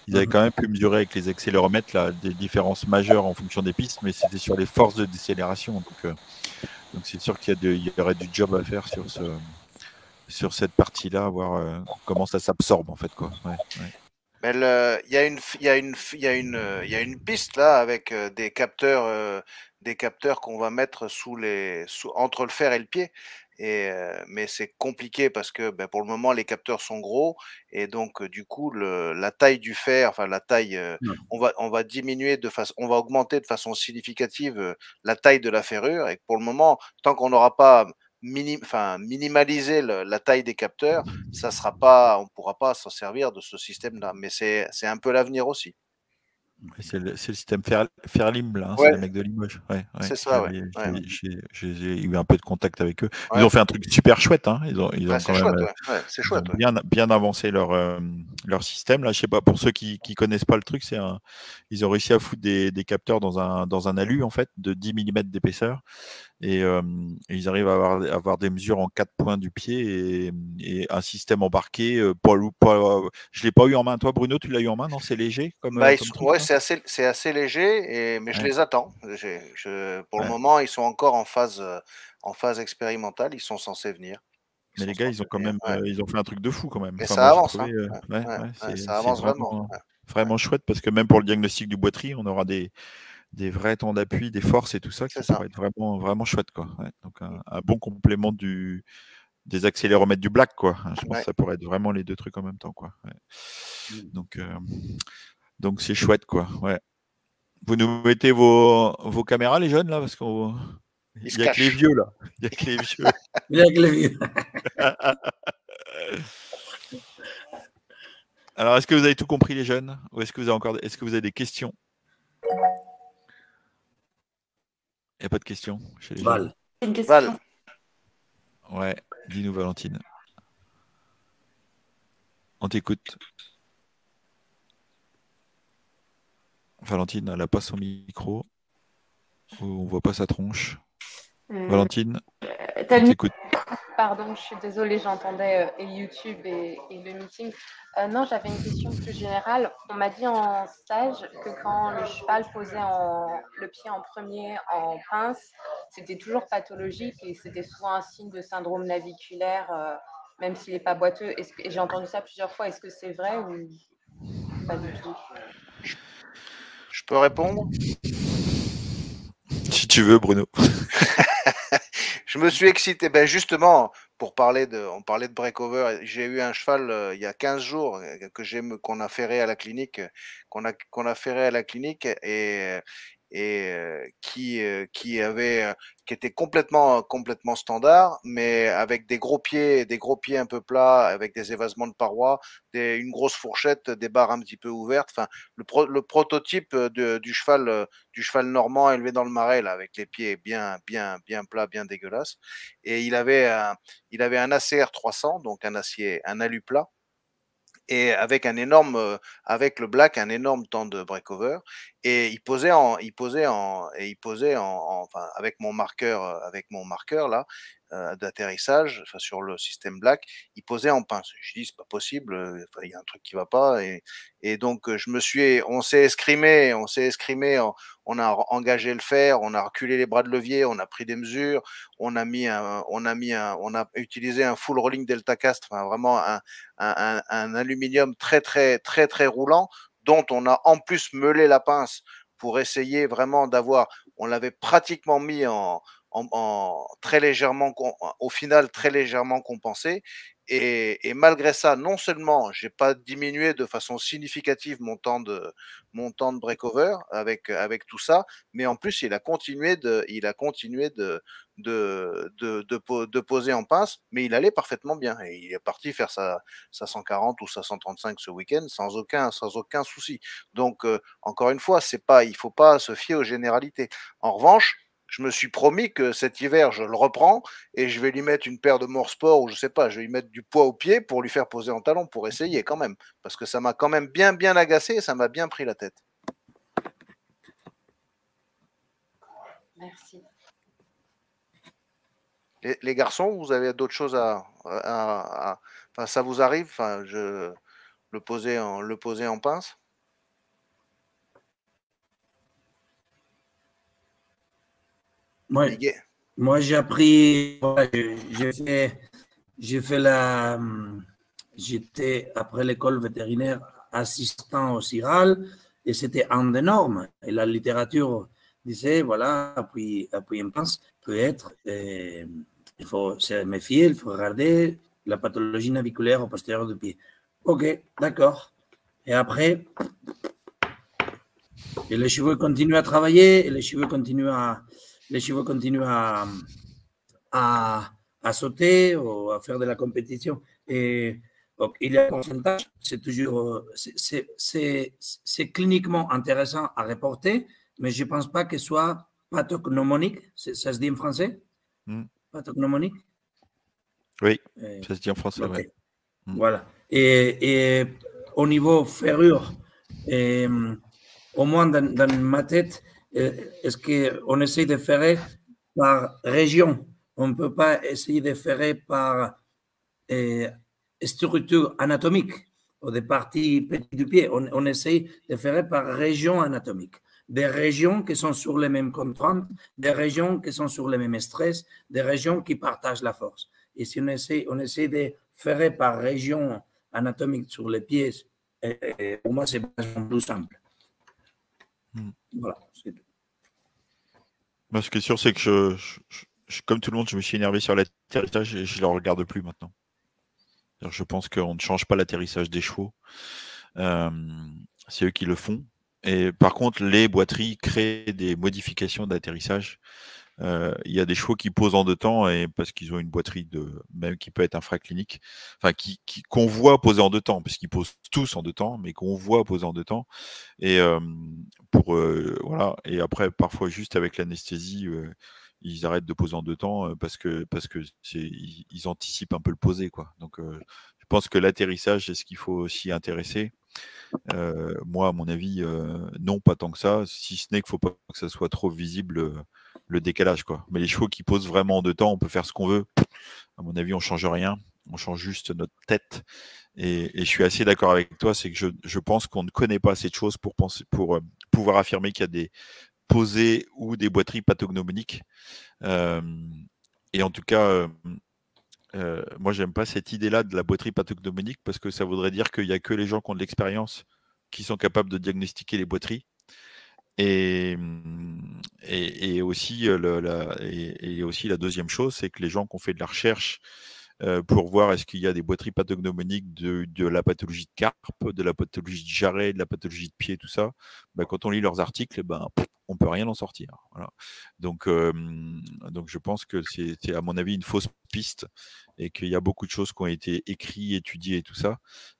Ils avaient quand même pu mesurer avec les accéléromètres là, des différences majeures en fonction des pistes, mais c'était sur les forces de décélération. Donc c'est sûr qu'il y aurait du job à faire sur cette partie-là, voir comment ça s'absorbe en fait, quoi. Ouais. Mais il y a une piste là avec des capteurs qu'on va mettre entre le fer et le pied. Mais c'est compliqué parce que pour le moment les capteurs sont gros et donc du coup la taille du fer, enfin la taille, on va diminuer on va augmenter de façon significative la taille de la ferrure et pour le moment tant qu'on n'aura pas minimalisé la taille des capteurs, on pourra pas s'en servir de ce système-là. Mais c'est un peu l'avenir aussi. C'est le système Fairlim, là, c'est Ouais. les mecs de Limoges. Ouais. C'est ça, ouais. J'ai eu un peu de contact avec eux. Ouais. Ils ont fait un truc super chouette. Hein. Ils ont c'est chouette, c'est chouette. Bien avancé leur système. Là, je sais pas, pour ceux qui connaissent pas le truc, ils ont réussi à foutre des capteurs dans un alu en fait, de 10 mm d'épaisseur. Et ils arrivent à avoir des mesures en 4 points du pied et un système embarqué. Je l'ai pas eu en main. Toi, Bruno, tu l'as eu en main? Non, c'est léger comme truc, ouais, c'est assez léger, mais je les attends. Pour le moment, ils sont encore en phase expérimentale. Ils sont censés venir. Mais les gars, ils ont quand même, ils ont fait un truc de fou quand même. Et ça avance. Ça avance vraiment. Vraiment chouette parce que même pour le diagnostic du boîtier, on aura des vrais temps d'appui, des forces et tout ça qui pourrait être vraiment, vraiment chouette, quoi. Ouais, donc un bon complément des accéléromètres du Black, quoi. Je pense que ça pourrait être vraiment les deux trucs en même temps, quoi. Ouais. Donc c'est chouette, quoi. Ouais. Vous nous mettez vos caméras, les jeunes, là, parce qu'il n'y a que les vieux, là. Il n'y a que les vieux. Il n'y a que les vieux. Alors, est-ce que vous avez tout compris, les jeunes? Ou est-ce que vous avez des questions? Il n'y a pas de questions chez les Val. Val. Ouais, dis-nous, Valentine. On t'écoute. Valentine, elle n'a pas son micro. On ne voit pas sa tronche. Valentine, on t'écoute. Pardon, je suis désolée, j'entendais YouTube et le meeting. Non, j'avais une question plus générale. On m'a dit en stage que quand le cheval posait le pied en premier en pince, c'était toujours pathologique et c'était souvent un signe de syndrome naviculaire, même s'il n'est pas boiteux. Et j'ai entendu ça plusieurs fois. Est-ce que c'est vrai ou pas du tout? Je peux répondre? Si tu veux, Bruno. Je me suis excité. Justement, on parlait de breakover. J'ai eu un cheval il y a 15 jours qu'on a ferré à la clinique, et qui était complètement standard, mais avec des gros pieds un peu plats, avec des évasements de parois, une grosse fourchette, des barres un petit peu ouvertes. Enfin, le prototype du cheval normand élevé dans le marais, là, avec les pieds bien plats, bien dégueulasses. Et il avait un ACR 300, donc un alu plat. Et avec avec le Black, un énorme temps de breakover, et il posait avec mon marqueur là d'atterrissage, sur le système Black, il posait en pince. Je dis c'est pas possible, il y a un truc qui va pas, et donc on s'est escrimé, on a engagé le fer, on a reculé les bras de levier, on a pris des mesures, on a utilisé un full rolling delta cast, enfin vraiment un aluminium très roulant, dont on a en plus meulé la pince pour essayer vraiment on l'avait pratiquement mis très légèrement, au final très légèrement compensé. Et malgré ça, non seulement j'ai pas diminué de façon significative mon temps de breakover avec tout ça, mais en plus il a continué de poser en pince, mais il allait parfaitement bien et il est parti faire sa 140 ou sa 135 ce week-end sans aucun souci. Donc encore une fois, il faut pas se fier aux généralités. En revanche, je me suis promis que cet hiver, je le reprends et je vais lui mettre une paire de Morsport ou je sais pas, je vais lui mettre du poids au pied pour lui faire poser en talon pour essayer quand même. Parce que ça m'a quand même bien agacé et ça m'a bien pris la tête. Merci. Les garçons, vous avez d'autres choses ça vous arrive, le poser en pince? Moi, j'ai appris, voilà, j'étais après l'école vétérinaire assistant au CIRAL et c'était un des normes. Et la littérature disait, voilà, puis on pense, peut être, il faut se méfier, il faut regarder la pathologie naviculaire au postérieur du pied. Ok, d'accord. Et après, et les chevaux continuent à travailler, et les chevaux continuent à sauter ou à faire de la compétition. Et donc, il y a un pourcentage, c'est toujours, c'est cliniquement intéressant à reporter, mais je ne pense pas que ce soit pathognomonique. Ça se dit en français? Pathognomonique? Oui, ça se dit en français. Okay. Ouais. Voilà. Et au niveau ferrure, au moins dans ma tête, est-ce qu'on essaie de ferrer par région? On ne peut pas essayer de ferrer par structure anatomique ou des parties petites du pied. On essaie de ferrer par région anatomique. Des régions qui sont sur les mêmes contraintes, des régions qui sont sur les mêmes stress, des régions qui partagent la force. Et si on essaie de ferrer par région anatomique sur les pieds, pour moi, c'est plus simple. Voilà, c'est tout. Moi, ce qui est sûr, c'est que comme tout le monde, je me suis énervé sur l'atterrissage et je ne le regarde plus maintenant. Je pense qu'on ne change pas l'atterrissage des chevaux. C'est eux qui le font. Et par contre, les boiteries créent des modifications d'atterrissage. Il y a des chevaux qui posent en 2 temps et parce qu'ils ont une boiterie même qui peut être infraclinique, enfin qu'on voit poser en 2 temps, parce qu'ils posent tous en 2 temps, mais qu'on voit poser en 2 temps. Et voilà. Et après, parfois juste avec l'anesthésie, ils arrêtent de poser en 2 temps parce que ils anticipent un peu le poser, quoi. Donc je pense que l'atterrissage, c'est ce qu'il faut s'y intéresser. Moi, à mon avis, non, pas tant que ça, si ce n'est qu'il ne faut pas que ça soit trop visible le décalage, quoi. Mais les chevaux qui posent vraiment en 2 temps, on peut faire ce qu'on veut. À mon avis, on ne change rien. On change juste notre tête. Et je suis assez d'accord avec toi, c'est que je pense qu'on ne connaît pas assez de choses pour pouvoir affirmer qu'il y a des posées ou des boiteries pathognomoniques. Et en tout cas, moi, j'aime pas cette idée-là de la boiterie pathognomonique parce que ça voudrait dire qu'il n'y a que les gens qui ont de l'expérience qui sont capables de diagnostiquer les boiteries. Et aussi, la deuxième chose, c'est que les gens qui ont fait de la recherche pour voir est-ce qu'il y a des boiteries pathognomoniques de la pathologie de carpe, de la pathologie de jarret, de la pathologie de pied, tout ça, quand on lit leurs articles, on ne peut rien en sortir. Voilà. Donc je pense que c'est à mon avis une fausse piste et qu'il y a beaucoup de choses qui ont été écrites, étudiées et tout ça.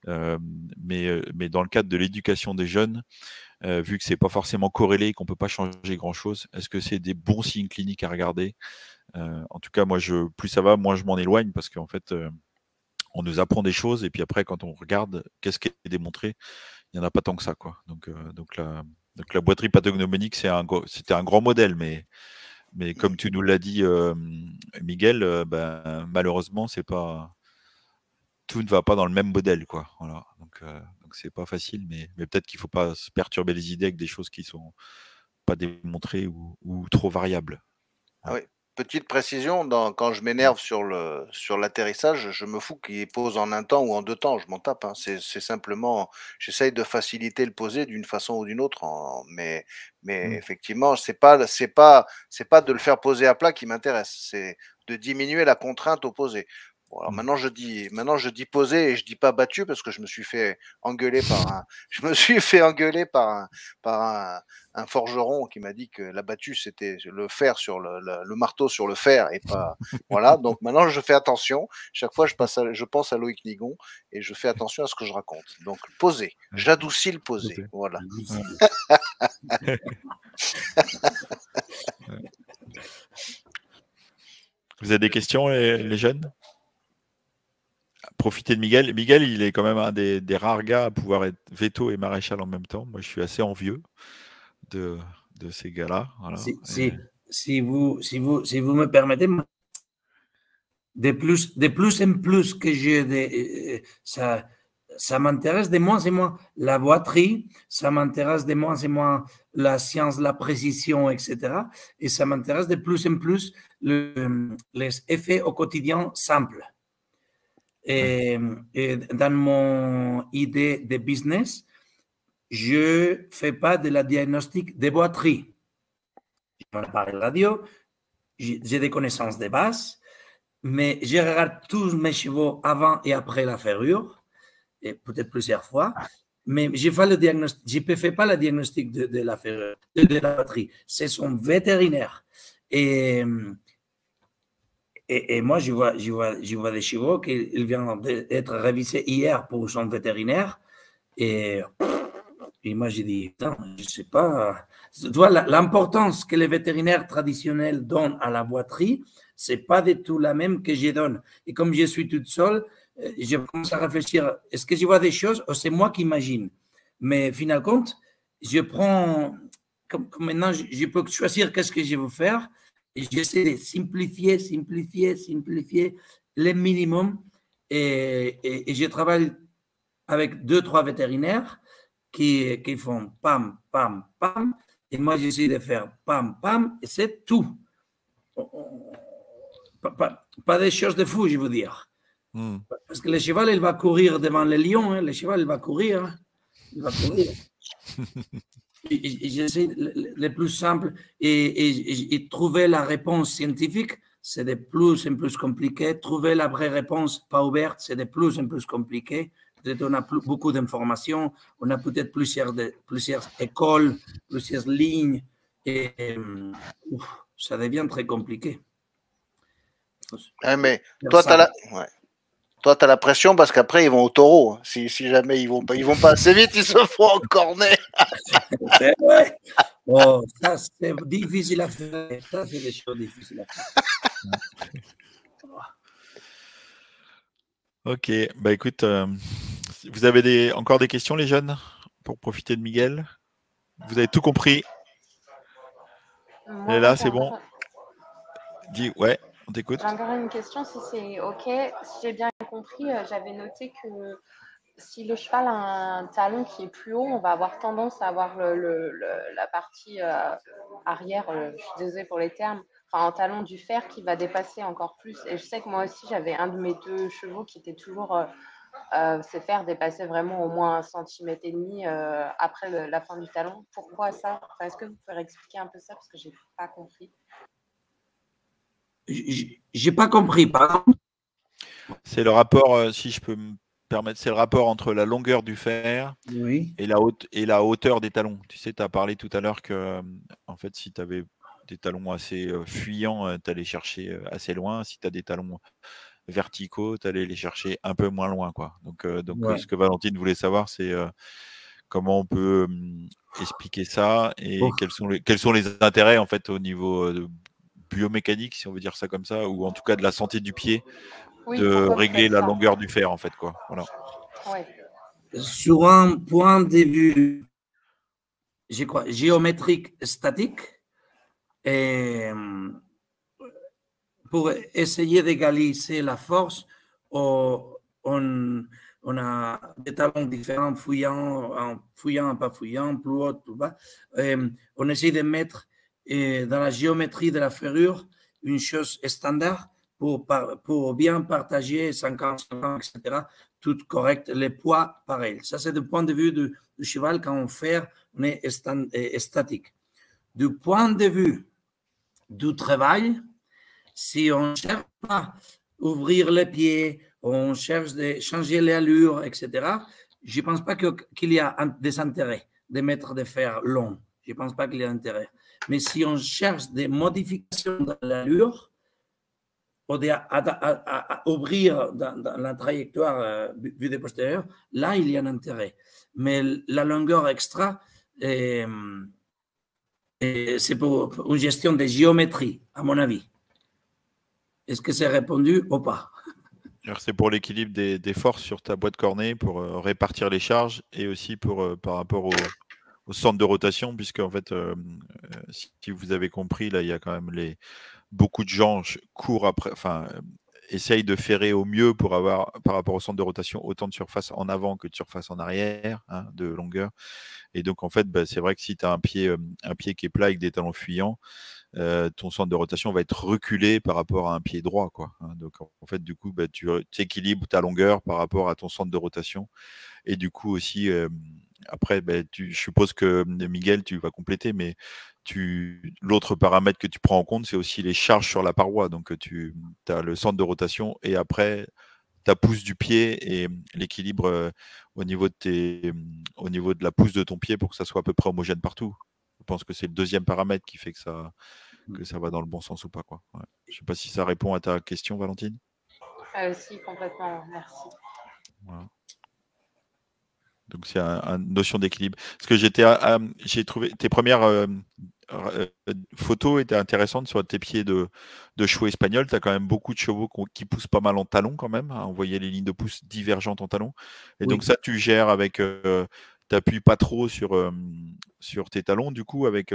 Mais dans le cadre de l'éducation des jeunes, vu que ce n'est pas forcément corrélé, qu'on ne peut pas changer grand-chose, est-ce que c'est des bons signes cliniques à regarder? En tout cas, moi, plus ça va, moins je m'en éloigne parce qu'en fait, on nous apprend des choses et puis après, quand on regarde qu'est-ce qui est démontré, il n'y en a pas tant que ça, quoi. Donc la boiterie pathognomonique, c'était un grand modèle, mais comme tu nous l'as dit, Miguel, malheureusement, tout ne va pas dans le même modèle, quoi. Voilà. Donc c'est pas facile, mais peut-être qu'il ne faut pas se perturber les idées avec des choses qui ne sont pas démontrées ou trop variables. Ah oui. Petite précision, quand je m'énerve sur l'atterrissage, je me fous qu'il pose en 1 temps ou en 2 temps, je m'en tape. Hein. C'est simplement, j'essaye de faciliter le poser d'une façon ou d'une autre. Mais effectivement, c'est pas de le faire poser à plat qui m'intéresse, c'est de diminuer la contrainte au poser. Bon, alors maintenant je dis poser et je dis pas battu parce que je me suis fait engueuler par un forgeron qui m'a dit que la battue c'était le fer sur le marteau sur le fer et pas voilà. Donc maintenant je fais attention. Chaque fois je pense à Loïc Nigon et je fais attention à ce que je raconte. Donc poser, j'adoucis le poser. Voilà. Vous avez des questions, les jeunes? Profitez de Miguel. Miguel, il est quand même un des rares gars à pouvoir être veto et maréchal en même temps. Moi, je suis assez envieux de ces gars-là. Voilà. Si vous me permettez, de plus en plus que j'ai ça, ça m'intéresse de moins en moins la boiterie, ça m'intéresse de moins en moins la science, la précision, etc. Et ça m'intéresse de plus en plus les effets au quotidien simples. Et dans mon idée de business, je ne fais pas de la diagnostic de boiterie. J'ai un appareil radio, j'ai des connaissances de base, mais je regarde tous mes chevaux avant et après la ferrure, et peut-être plusieurs fois, mais je ne fais pas le diagnostic de la ferrure, de la boiterie. C'est son vétérinaire. Et moi, je vois des chevaux qui viennent d'être révisés hier pour son vétérinaire. Et moi, j'ai dit, non, je ne sais pas. Tu vois, l'importance que les vétérinaires traditionnels donnent à la boiterie, ce n'est pas du tout la même que je donne. Et comme je suis toute seule, je commence à réfléchir, est-ce que je vois des choses ou c'est moi qui imagine? Mais finalement, compte, je prends, comme maintenant, je peux choisir qu'est-ce que je veux faire. Et j'essaie de simplifier le minimum. Et je travaille avec 2-3 vétérinaires qui font pam, pam, pam. Et moi, j'essaie de faire pam, pam. Et c'est tout. Pas des choses de fou, je veux dire. Parce que le cheval, il va courir devant le lion. Le cheval, il va courir. Il va courir. J'essaie le plus simple et trouver la réponse scientifique, c'est de plus en plus compliqué. Trouver la vraie réponse pas ouverte, c'est de plus en plus compliqué. Peut-être on a beaucoup d'informations, on a peut-être plusieurs écoles, plusieurs lignes et ça devient très compliqué. Mais toi, tu as la pression parce qu'après, ils vont au taureau. Si jamais ils vont pas assez vite, ils se font encorner. C'est vrai. Oh, ça, c'est difficile à faire. Ça, c'est des choses difficiles à faire. Ok. Bah écoute, vous avez encore des questions, les jeunes, pour profiter de Miguel? Vous avez tout compris? Et là, c'est bon? Dis, ouais. On t'écoute. J'ai encore une question, si c'est OK. Si j'ai bien compris, j'avais noté que si le cheval a un talon qui est plus haut, on va avoir tendance à avoir la partie arrière, je suis désolée pour les termes, enfin un talon du fer qui va dépasser encore plus. Et je sais que moi aussi, j'avais un de mes 2 chevaux qui était toujours, ses fers dépassaient vraiment au moins 1,5 cm après la fin du talon. Pourquoi ça? Enfin, est-ce que vous pouvez expliquer un peu ça parce que je n'ai pas compris? J'ai pas compris, pardon. C'est le rapport, si je peux me permettre, c'est le rapport entre la longueur du fer et la hauteur des talons. Tu sais, tu as parlé tout à l'heure que, en fait, si tu avais des talons assez fuyants, tu allais chercher assez loin. Si tu as des talons verticaux, tu allais les chercher un peu moins loin, quoi. Donc ce que Valentine voulait savoir, c'est comment on peut expliquer ça et quels sont les intérêts, en fait, au niveau biomécanique, si on veut dire ça comme ça, ou en tout cas de la santé du pied, de régler la longueur du fer, en fait, quoi. Voilà. Ouais. Sur un point de vue, je crois, géométrique statique, et pour essayer d'égaliser la force, on a des talons différents, fouillants, pas fouillants, plus haut, plus bas. On essaie de mettre dans la géométrie de la ferrure une chose standard pour bien partager 50-50, etc. Tout correct, les poids pareils. Ça, c'est du point de vue du cheval. Quand on fait, on est statique. Du point de vue du travail, si on ne cherche pas à ouvrir les pieds, on cherche de changer l'allure, etc., je ne pense pas qu'il y a des intérêts de mettre des fers longs. Je ne pense pas qu'il y a intérêt. Mais si on cherche des modifications dans l'allure, ou à ouvrir dans la trajectoire vue de postérieur, là, il y a un intérêt. Mais la longueur extra, c'est pour une gestion de géométrie, à mon avis. Est-ce que c'est répondu ou pas? C'est pour l'équilibre des forces sur ta boîte cornée, pour répartir les charges et aussi par rapport au centre de rotation, puisque en fait, si vous avez compris, là, il y a quand même beaucoup de gens courent après, essaye de ferrer au mieux pour avoir, par rapport au centre de rotation, autant de surface en avant que de surface en arrière, hein, de longueur. Et donc, en fait, c'est vrai que si tu as un pied qui est plat avec des talons fuyants, ton centre de rotation va être reculé par rapport à un pied droit, quoi, hein. Donc, en fait, du coup, tu équilibres ta longueur par rapport à ton centre de rotation. Et du coup aussi, après, je suppose que Miguel, tu vas compléter, mais l'autre paramètre que tu prends en compte, c'est aussi les charges sur la paroi. Donc, tu as le centre de rotation et après, ta pousse du pied et l'équilibre au niveau de la pousse de ton pied pour que ça soit à peu près homogène partout. Je pense que c'est le deuxième paramètre qui fait que ça va dans le bon sens ou pas, quoi. Ouais. Je ne sais pas si ça répond à ta question, Valentine. Si, complètement. Merci. Voilà. Donc, c'est une notion d'équilibre. Parce que j'ai trouvé tes premières photos étaient intéressantes sur tes pieds de chevaux espagnols. Tu as quand même beaucoup de chevaux qui poussent pas mal en talons quand même, hein. On voyait les lignes de pouce divergentes en talons. Et donc, ça, tu gères avec. Tu n'appuies pas trop sur tes talons, du coup, avec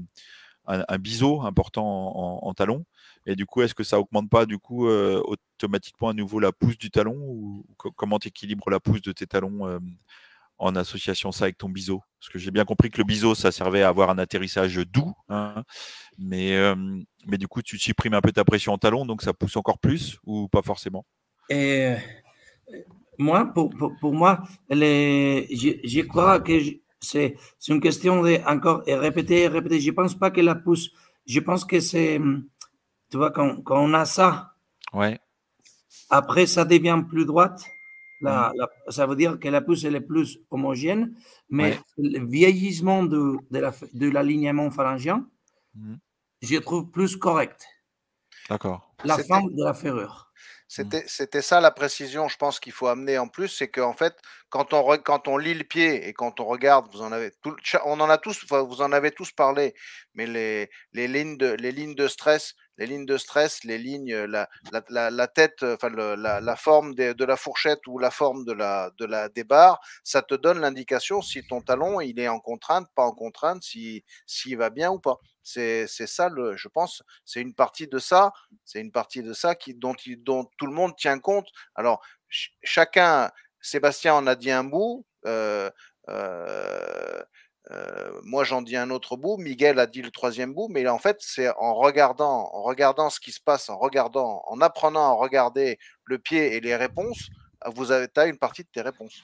un biseau important en talon. Et du coup, est-ce que ça augmente pas du coup automatiquement à nouveau la pousse du talon ou comment tu équilibres la pousse de tes talons en association ça avec ton biseau? Parce que j'ai bien compris que le biseau, ça servait à avoir un atterrissage doux, hein, mais du coup, tu supprimes un peu ta pression en talon, donc ça pousse encore plus ou pas forcément? Et moi, pour moi, je crois que c'est une question de encore répéter. Je ne pense pas que la pousse, je pense que c'est, tu vois, quand on a ça, ouais. Après ça devient plus droite. Ça veut dire que la pousse elle est plus homogène, mais le vieillissement de l'alignement pharyngien, je trouve plus correct. D'accord. La forme de la ferrure. C'était ça la précision, je pense qu'il faut amener en plus, c'est qu'en fait, quand on lit le pied et quand on regarde, vous en avez tous parlé, mais les lignes de stress, la tête, enfin la forme de la fourchette ou la forme des barres, ça te donne l'indication si ton talon il est en contrainte, pas en contrainte, s'il va bien ou pas. C'est ça, je pense, c'est une partie de ça dont tout le monde tient compte. Alors, chacun, Sébastien en a dit un bout, moi j'en dis un autre bout, Miguel a dit le troisième bout, mais en fait, c'est en regardant ce qui se passe, en apprenant à regarder le pied et les réponses, tu as une partie de tes réponses.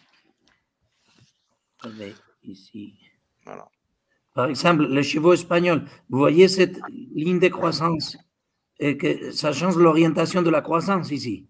Ici. Voilà. Par exemple, les chevaux espagnols, vous voyez cette ligne de croissance et que ça change l'orientation de la croissance ici.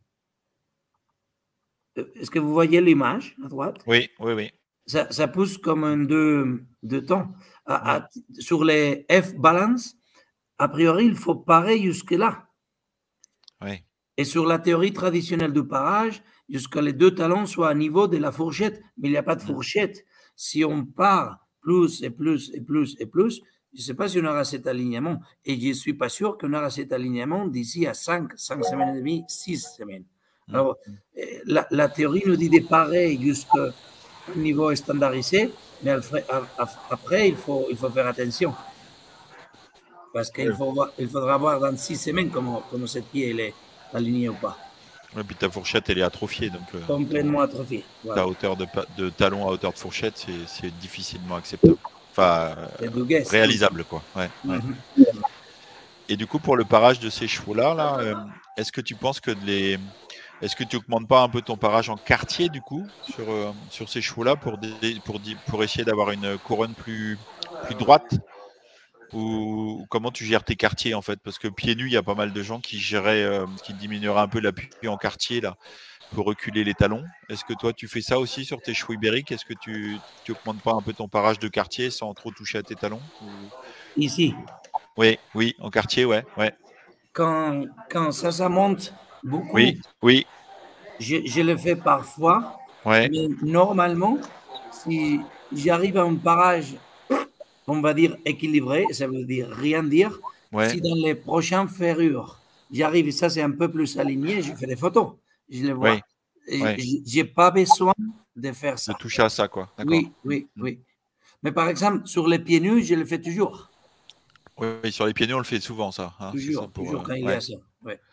Est-ce que vous voyez l'image à droite? Oui. Ça pousse comme un deux temps. Sur les F-balance, a priori, il faut parer jusque-là. Oui. Et sur la théorie traditionnelle du parage, jusqu'à les deux talons soient à niveau de la fourchette, mais il n'y a pas de fourchette. Si on part plus et plus et plus et plus, je ne sais pas si on aura cet alignement. Et je ne suis pas sûr qu'on aura cet alignement d'ici à 5 semaines et demie, 6 semaines. Alors, la théorie nous dit de parer jusqu'à un niveau standardisé, mais après, il faut faire attention. Parce qu'il faudra voir dans 6 semaines comment ce pied est aligné ou pas. Et puis ta fourchette, elle est atrophiée. Donc, complètement atrophiée. Voilà. Ta hauteur de talon à hauteur de fourchette, c'est difficilement acceptable. Enfin, réalisable, quoi. Ouais. Et du coup, pour le parage de ces chevaux-là, est-ce que tu penses que est-ce que tu augmentes pas un peu ton parage en quartier, du coup, sur ces chevaux-là pour essayer d'avoir une couronne plus droite? Ou comment tu gères tes quartiers, en fait? Parce que pieds nus, il y a pas mal de gens qui diminueraient un peu l'appui en quartier, là, pour reculer les talons. Est-ce que toi, tu fais ça aussi sur tes chevaux ibériques? Est-ce que tu augmentes pas un peu ton parage de quartier sans trop toucher à tes talons? Ici. Oui, en quartier, ouais. Quand ça monte beaucoup, oui. Je le fais parfois, mais normalement, si j'arrive à un parage, on va dire équilibré, ça veut dire rien dire, si dans les prochaines ferrures, j'arrive et ça c'est un peu plus aligné, je fais des photos, je les vois. Je n'ai pas besoin de faire ça. De toucher à ça, quoi. Oui. Mais par exemple, sur les pieds nus, je le fais toujours. Oui, sur les pieds nus, on le fait souvent, ça. Hein, toujours quand il y a ça.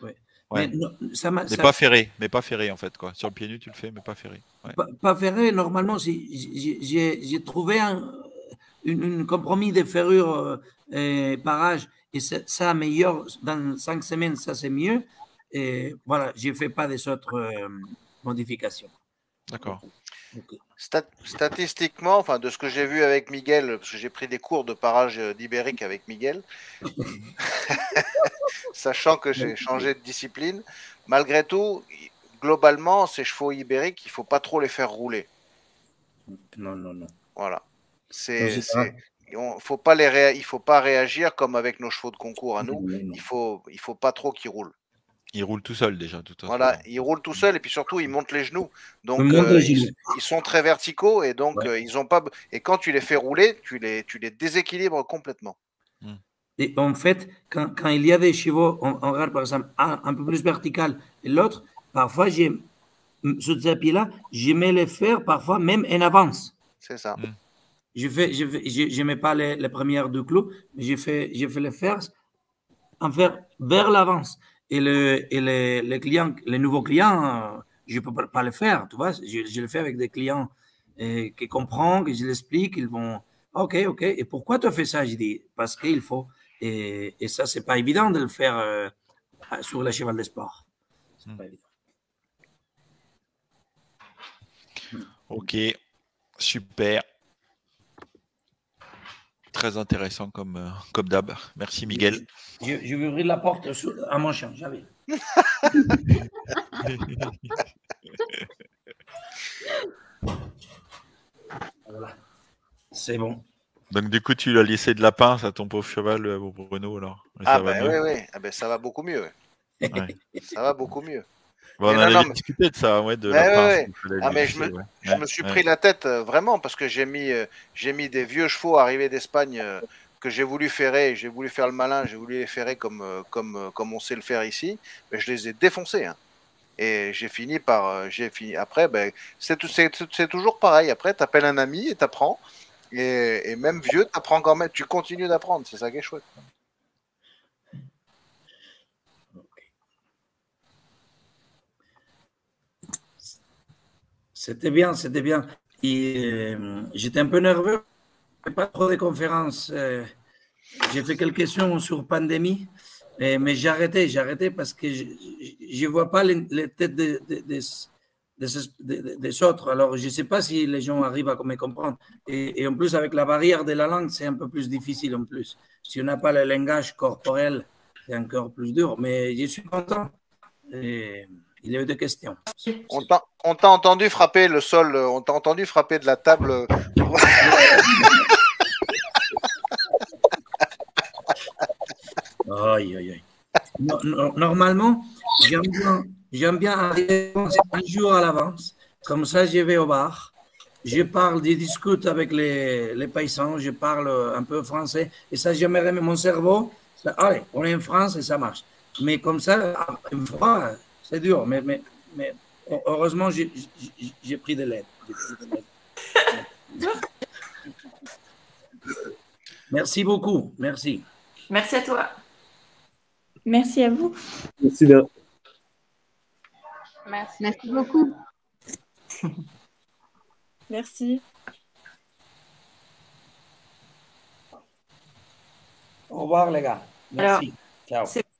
Ouais. Mais, non, ça m'a- Mais ça- pas ferré, en fait, quoi. Sur le pied nu, tu le fais, mais pas ferré. Ouais. pas ferré, normalement, j'ai trouvé un compromis de ferrure par âge, et ça meilleur dans 5 semaines, ça c'est mieux. Et voilà, je ne fais pas des autres modifications. D'accord. Ok. Statistiquement, enfin, de ce que j'ai vu avec Miguel, parce que j'ai pris des cours de parage d'ibérique avec Miguel, sachant que j'ai changé de discipline, malgré tout, globalement, ces chevaux ibériques, il ne faut pas trop les faire rouler. Non, non, non. Voilà. c'est ça. Faut pas il faut pas réagir comme avec nos chevaux de concours à nous. Non, non. Il faut pas trop qu'ils roulent. Il roule tout seul déjà, de toute façon. Voilà, ils roulent tout seuls et puis surtout ils montent les genoux. Donc Ils montent les genoux. ils sont très verticaux et donc Ouais. ils ont pas. Et quand tu les fais rouler, tu les déséquilibres complètement. Et en fait, quand il y a des chevaux, on regarde par exemple un peu plus vertical et l'autre, parfois, ce tapis-là, j'aimais les faire parfois même en avance. C'est ça. Je mets pas les premières du clou, mais je fais les faire vers l'avance. Et les clients, les nouveaux clients, je ne peux pas le faire, tu vois. Je le fais avec des clients qui comprennent, que je l'explique, ils vont, OK. Et pourquoi tu fais ça? Je dis, parce qu'il faut. Et ça, c'est pas évident de le faire sur le cheval de sport. C'est pas évident. Ok, super. Très intéressant comme d'hab. Merci Miguel. Je vais ouvrir la porte à mon chien, j'avais. Voilà. C'est bon. Donc du coup, tu l'as laissé de la pince à ton pauvre cheval, Bruno, alors. Et Ah ça va ben mieux. oui. Ah ben, ça va beaucoup mieux. Ouais. Ça va beaucoup mieux. Bon, on Mais avait mais- discuté de ça, ouais, de Ouais, la pince. ouais. qu'il fallait Ah, lui mais laisser, ouais. je me suis pris la tête vraiment parce que j'ai mis des vieux chevaux arrivés d'Espagne que j'ai voulu ferrer, j'ai voulu faire le malin, j'ai voulu les ferrer comme on sait le faire ici, mais je les ai défoncés. Hein. Et j'ai fini après, ben, c'est toujours pareil. Après, tu appelles un ami et t'apprends. Et même vieux, t'apprends quand même. Tu continues d'apprendre. C'est ça qui est chouette. C'était bien, c'était bien. Et j'étais un peu nerveux. Pas trop de conférences. J'ai fait quelques questions sur pandémie, mais j'ai arrêté parce que je ne vois pas les têtes des autres. Alors, je ne sais pas si les gens arrivent à me comprendre. Et en plus, avec la barrière de la langue, c'est un peu plus difficile en plus. Si on n'a pas le langage corporel, c'est encore plus dur. Mais je suis content. Et il y a eu des questions. On t'a entendu frapper le sol, on t'a entendu frapper de la table. Aïe, aïe, aïe. Normalement, j'aime bien arriver un jour à l'avance. Comme ça, je vais au bar. Je parle, je discute avec les paysans, je parle un peu français. Et ça, j'aimerais mon cerveau. Allez, on est en France et ça marche. Mais comme ça, une fois, c'est dur. Mais heureusement, j'ai pris de l'aide. Merci beaucoup. Merci. Merci à toi. Merci à vous. Merci bien. Merci. beaucoup. Merci. Au revoir, les gars. Merci. Ciao.